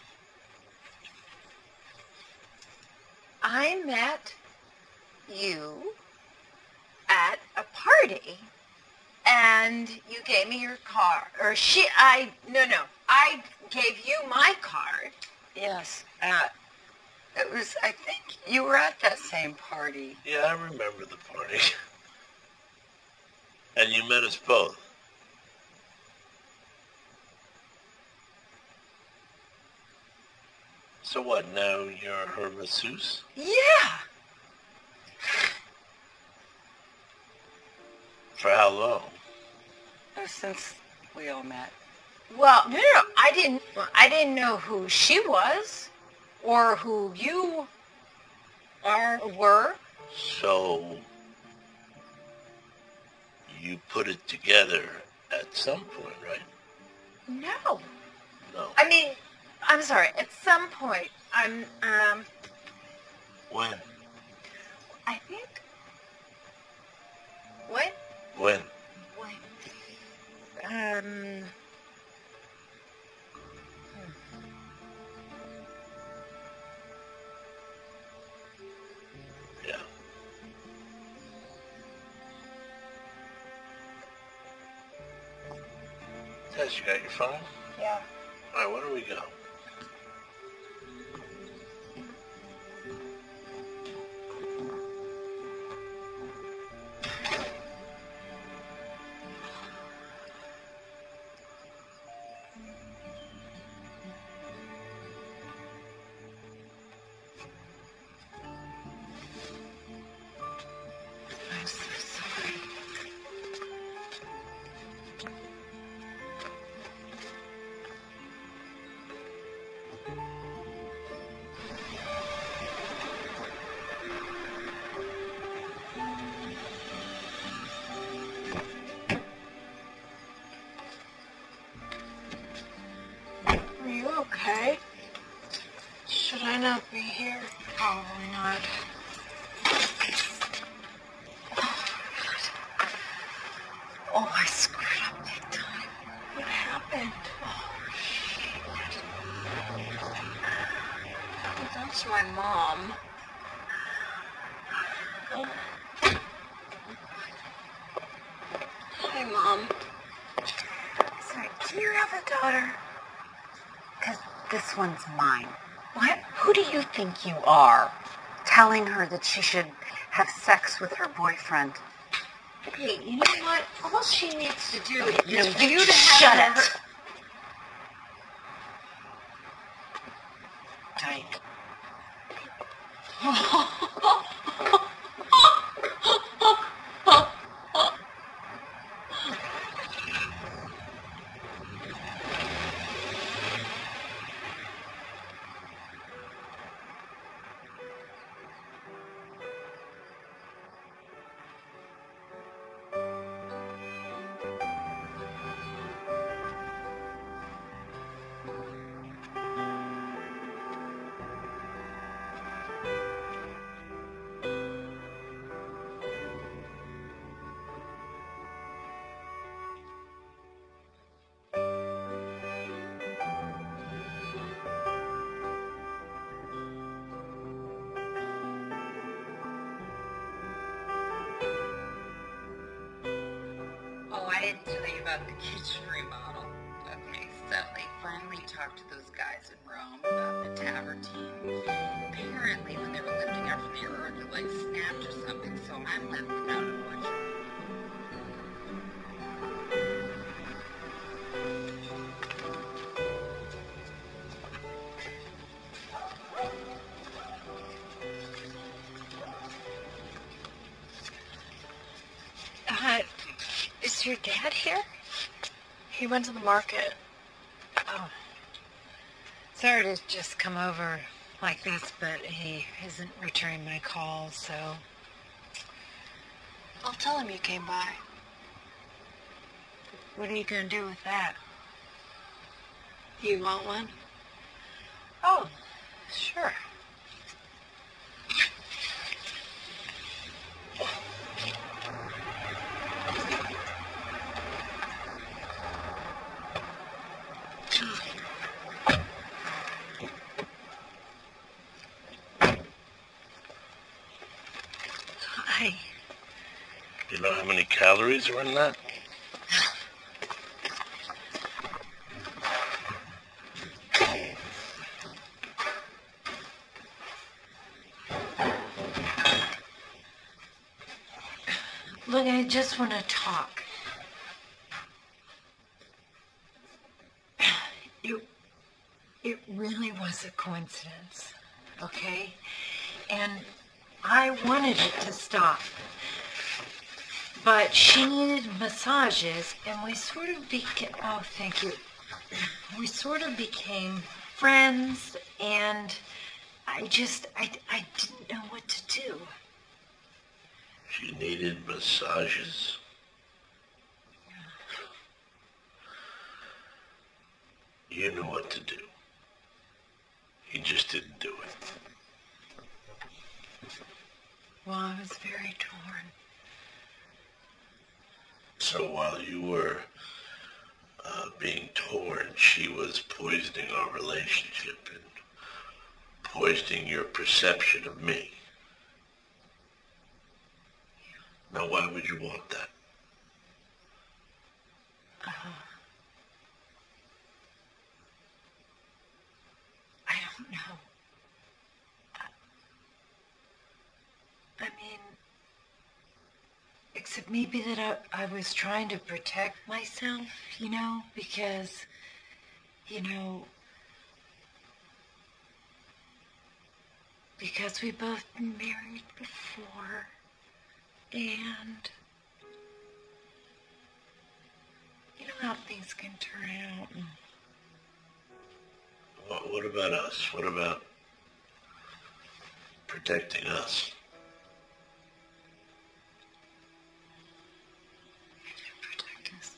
I met you at a party, and you gave me your card. Or she, I, no, no, I gave you my card. Yes, at. It was, I think you were at that same party. Yeah, I remember the party. And you met us both. So what, now you're her masseuse? Yeah. For how long? Oh, since we all met. Well, no, no, no, I didn't, I didn't know who she was, or who you are, were. So, you put it together at some point, right? No. No. I mean, I'm sorry. At some point, I'm, um... When? I think... What? When? When? Um... Yeah. Tess, you got your phone? Yeah. All right, where do we go? I'm so sorry. Are you okay? Should I not be here? Probably not. Oh, I screwed up big time. What happened? That's my mom. Hi, Mom. Sorry, do you have a daughter? Because this one's mine. What? Who do you think you are? Telling her that she should have sex with her boyfriend. Hey, you know what? All she needs to do is You know, for you you to shut have it. her... Tyke. Oh, I didn't tell you about the kitchen remodel. Okay, so they finally talked to those guys in Rome about the Tavertine. Apparently, when they were lifting up from the earth, it like snapped or something, so I'm left without a bunch. Uh, is your dad here? He went to the market. Oh. Sorry to just come over like this, but he isn't returning my calls, so... I'll tell him you came by. What are you going to do with that? You want one? Oh, sure. Hi. You know how many calories are in that? Look, I just want to talk. It, it really was a coincidence, okay? And I wanted it to stop. But she needed massages, and we sort of became, oh, thank you. We sort of became friends, and I just, I, I didn't know what to do. She needed massages. You knew what to do. You just didn't do it. Well, I was very torn. So while you were uh, being torn, she was poisoning our relationship and poisoning your perception of me. Now, why would you want that? Uh, I don't know. I mean, except maybe that I, I was trying to protect myself, you know, because, you know, because we both been married before, and you know how things can turn out. And What, what about us? What about protecting us? protect us.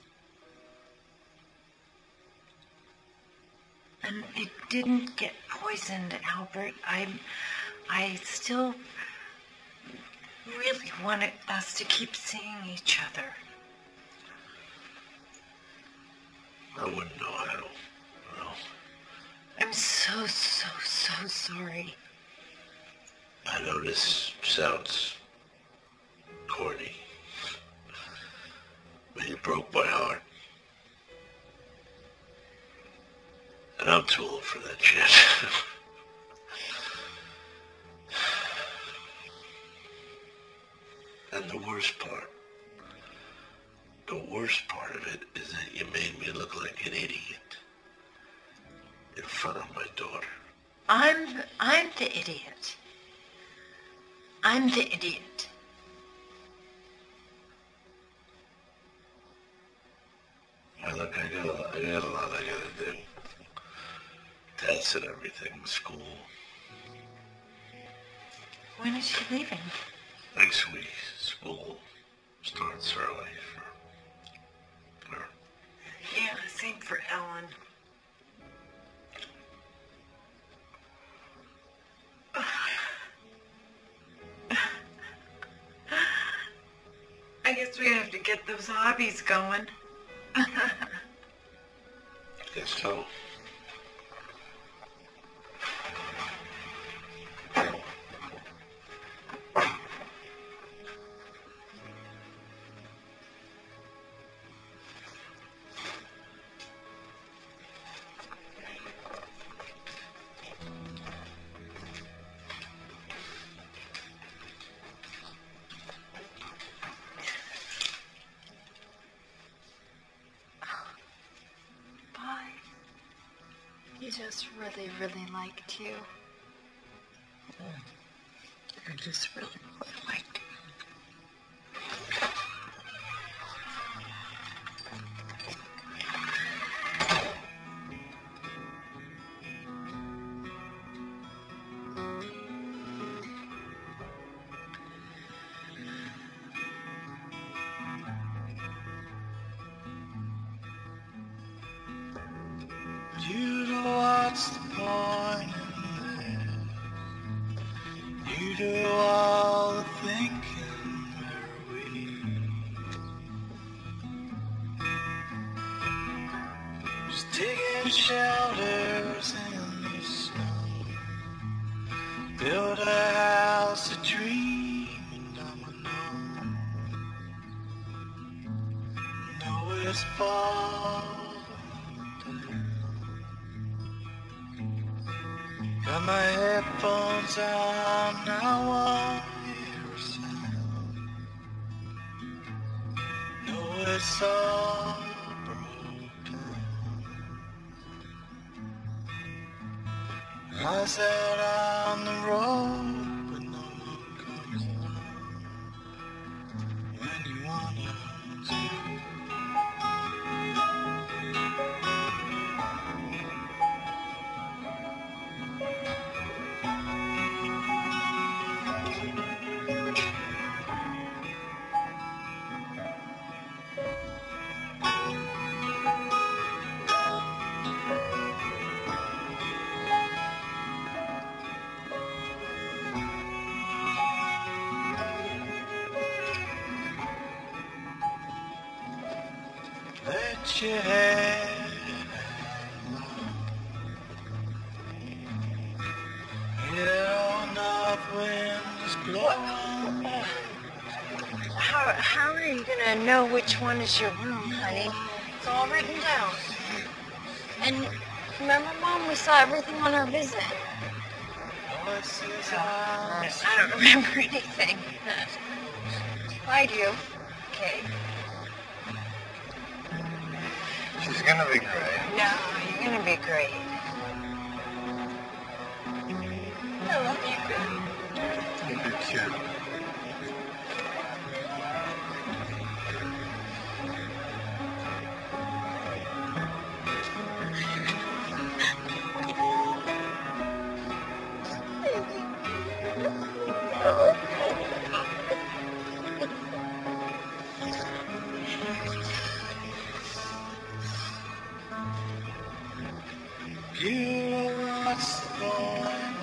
And it didn't get poisoned, Albert. I, I still really wanted us to keep seeing each other. I wouldn't know how. Well, I'm so, so, so sorry. I know this sounds corny, but you broke my heart. And I'm too old for that shit. And the worst part, the worst part of it is that you made me look like an idiot in front of my daughter. I'm, I'm the idiot. I'm the idiot. Now look, I got, a, I got a lot I gotta do. Tests and everything, school. When is she leaving? Next week, school starts early for her. Yeah, same for Ellen. I guess we have to get those hobbies going. Guess so. He just really, really liked you. I just really, really liked you. You know what's the point in this? You do all the thinking, are we? Just digging shelters in the snow, build a house of dream and domino. Know it's fall. Got my headphones on, I won't hear a sound. Know it's all broken. I set on the road, but no one comes along when you wanna to. your head. Yeah, north winds blowing back. How, how are you gonna know which one is your room, honey? It's all written down. And remember, Mom, we saw everything on our visit. I don't remember anything. I do. Okay. She's gonna be great. No, you're gonna be great. I love you. You're cute. You know what's going on.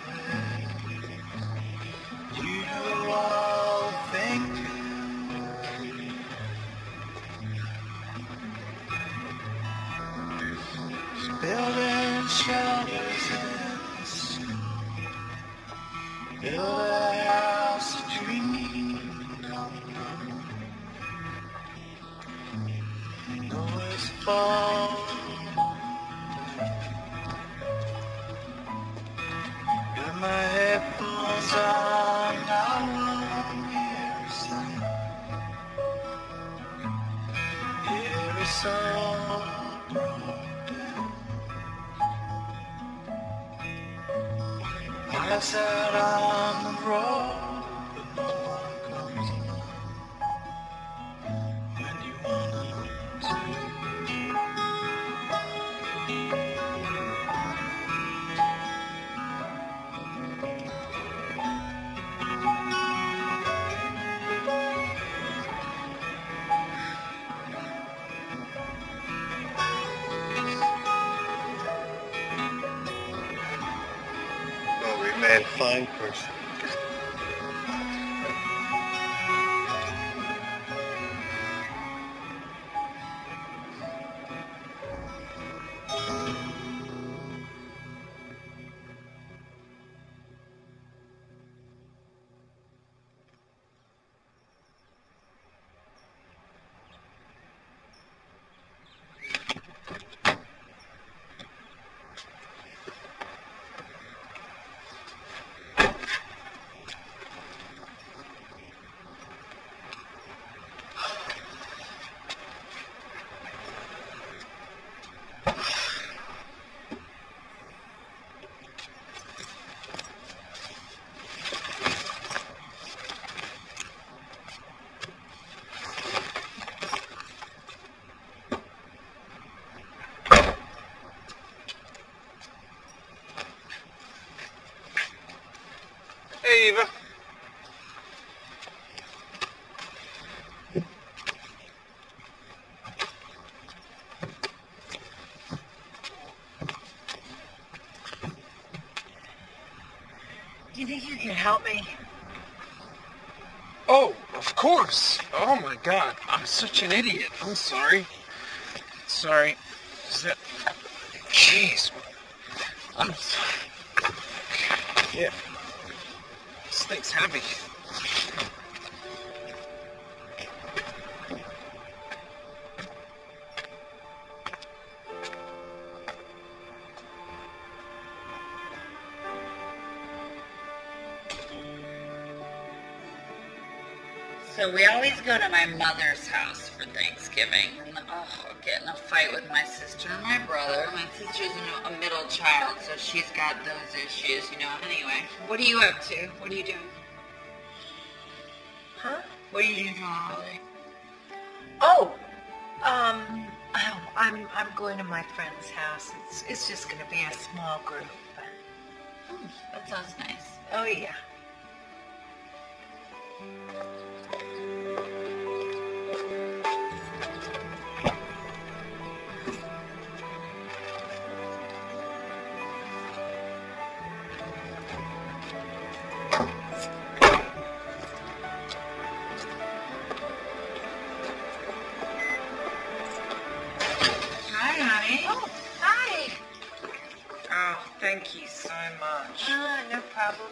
You know all thinking. Building shelters in the snow. Build a house of dreams. Know it's fall. Got my headphones on, I won't hear a sound. Hear a song broken. I sat on the road, but no one comes along. When you wanna to. Well, we made a fine person. Hey, Eva. Do you think you can help me? Oh, of course. Oh my God, I'm such an idiot. I'm sorry. Sorry. Is that? Jeez. I'm sorry. Yeah. This thing's heavy. So we always go to my mother's house for Thanksgiving. And oh, I'll get in a fight with my sister and my brother. My sister's a middle child, so she's got those issues, you know. Anyway, what are you up to? What are you doing? Huh? What are you doing on holiday? Oh, um, oh, I'm I'm going to my friend's house. It's it's just gonna be a small group. But... Oh, that sounds nice. Oh yeah. Oh, thank you so much. Ah, no problem.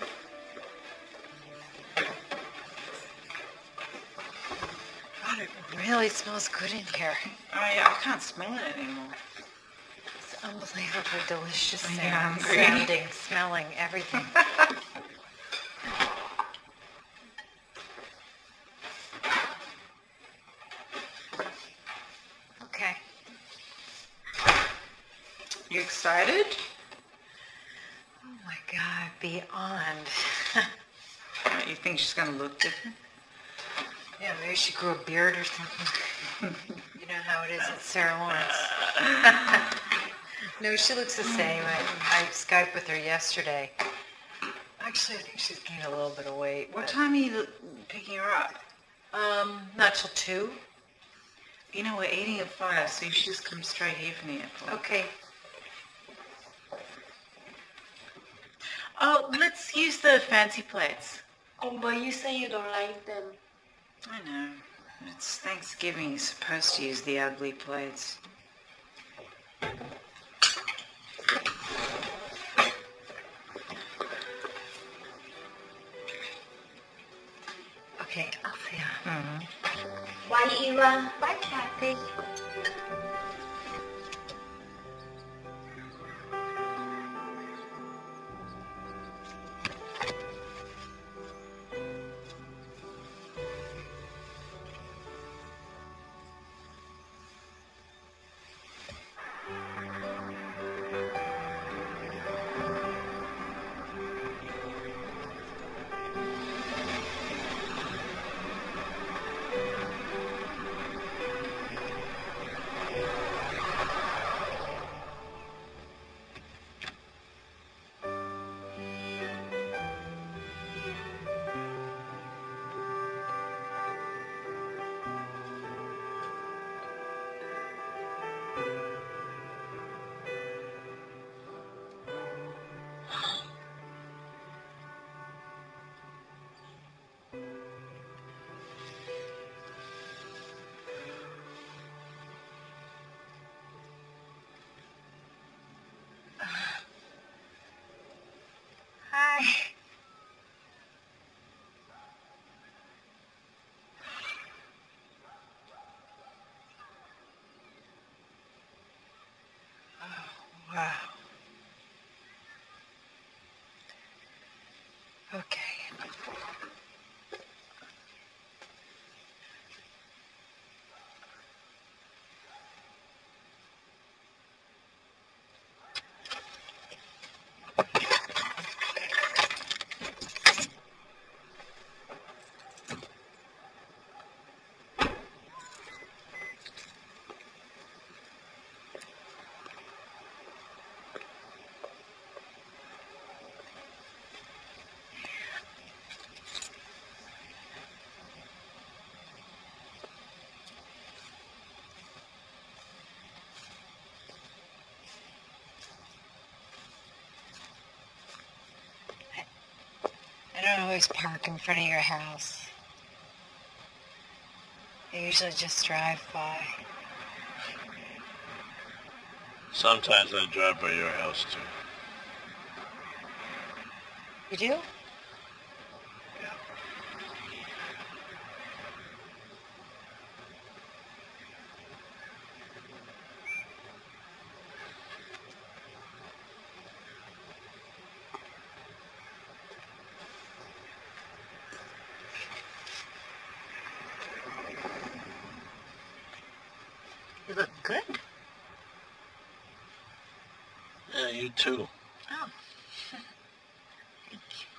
God, it really smells good in here. Oh, yeah, I can't smell it anymore. It's unbelievably delicious. I'm Sound, hungry. sounding, smelling, everything. Okay. You excited? Oh my God, beyond. What, you think she's gonna look different? Yeah, maybe she grew a beard or something. You know how it is at Sarah Lawrence. No, she looks the same. I, I Skyped with her yesterday. Actually, I think she's gained a little bit of weight. What but- time are you picking her up? Um, not till two. You know, we're eating at five, so you should just come straight here from the airport. Okay. Oh, let's use the fancy plates. Oh, but you say you don't like them. I know. It's Thanksgiving. You're supposed to use the ugly plates. Okay, I'll see ya. Mm-hmm. Bye, Eva. Bye, Kathy. Hi. Oh, wow. Okay. I don't always park in front of your house. I usually just drive by. Sometimes I drive by your house too. You do? You look good. Yeah, you too. Oh. Thank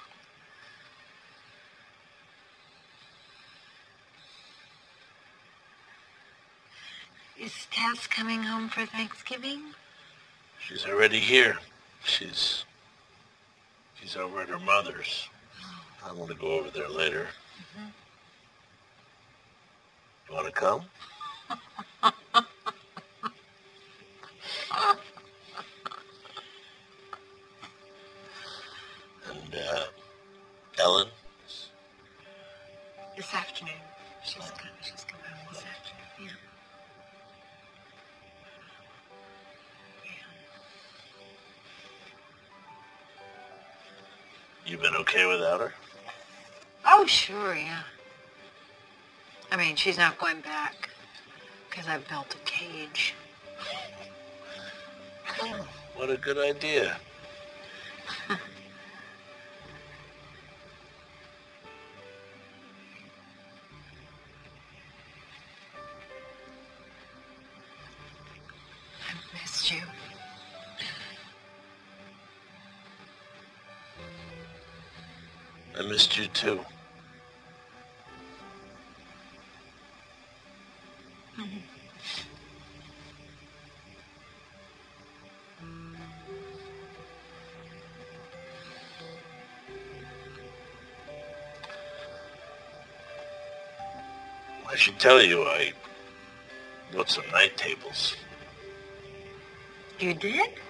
you. Is Tess coming home for Thanksgiving? She's already here. She's she's over at her mother's. I want to go over there later. Mm-hmm. You want to come? And uh, Ellen? This afternoon. She's coming. She's coming home this afternoon. Yeah. You been okay without her? Oh, sure, yeah. I mean, she's not going back because I built a cage. Oh, what a good idea. I missed you. I missed you too. Mm-hmm. I should tell you, I wrote some night tables. You did?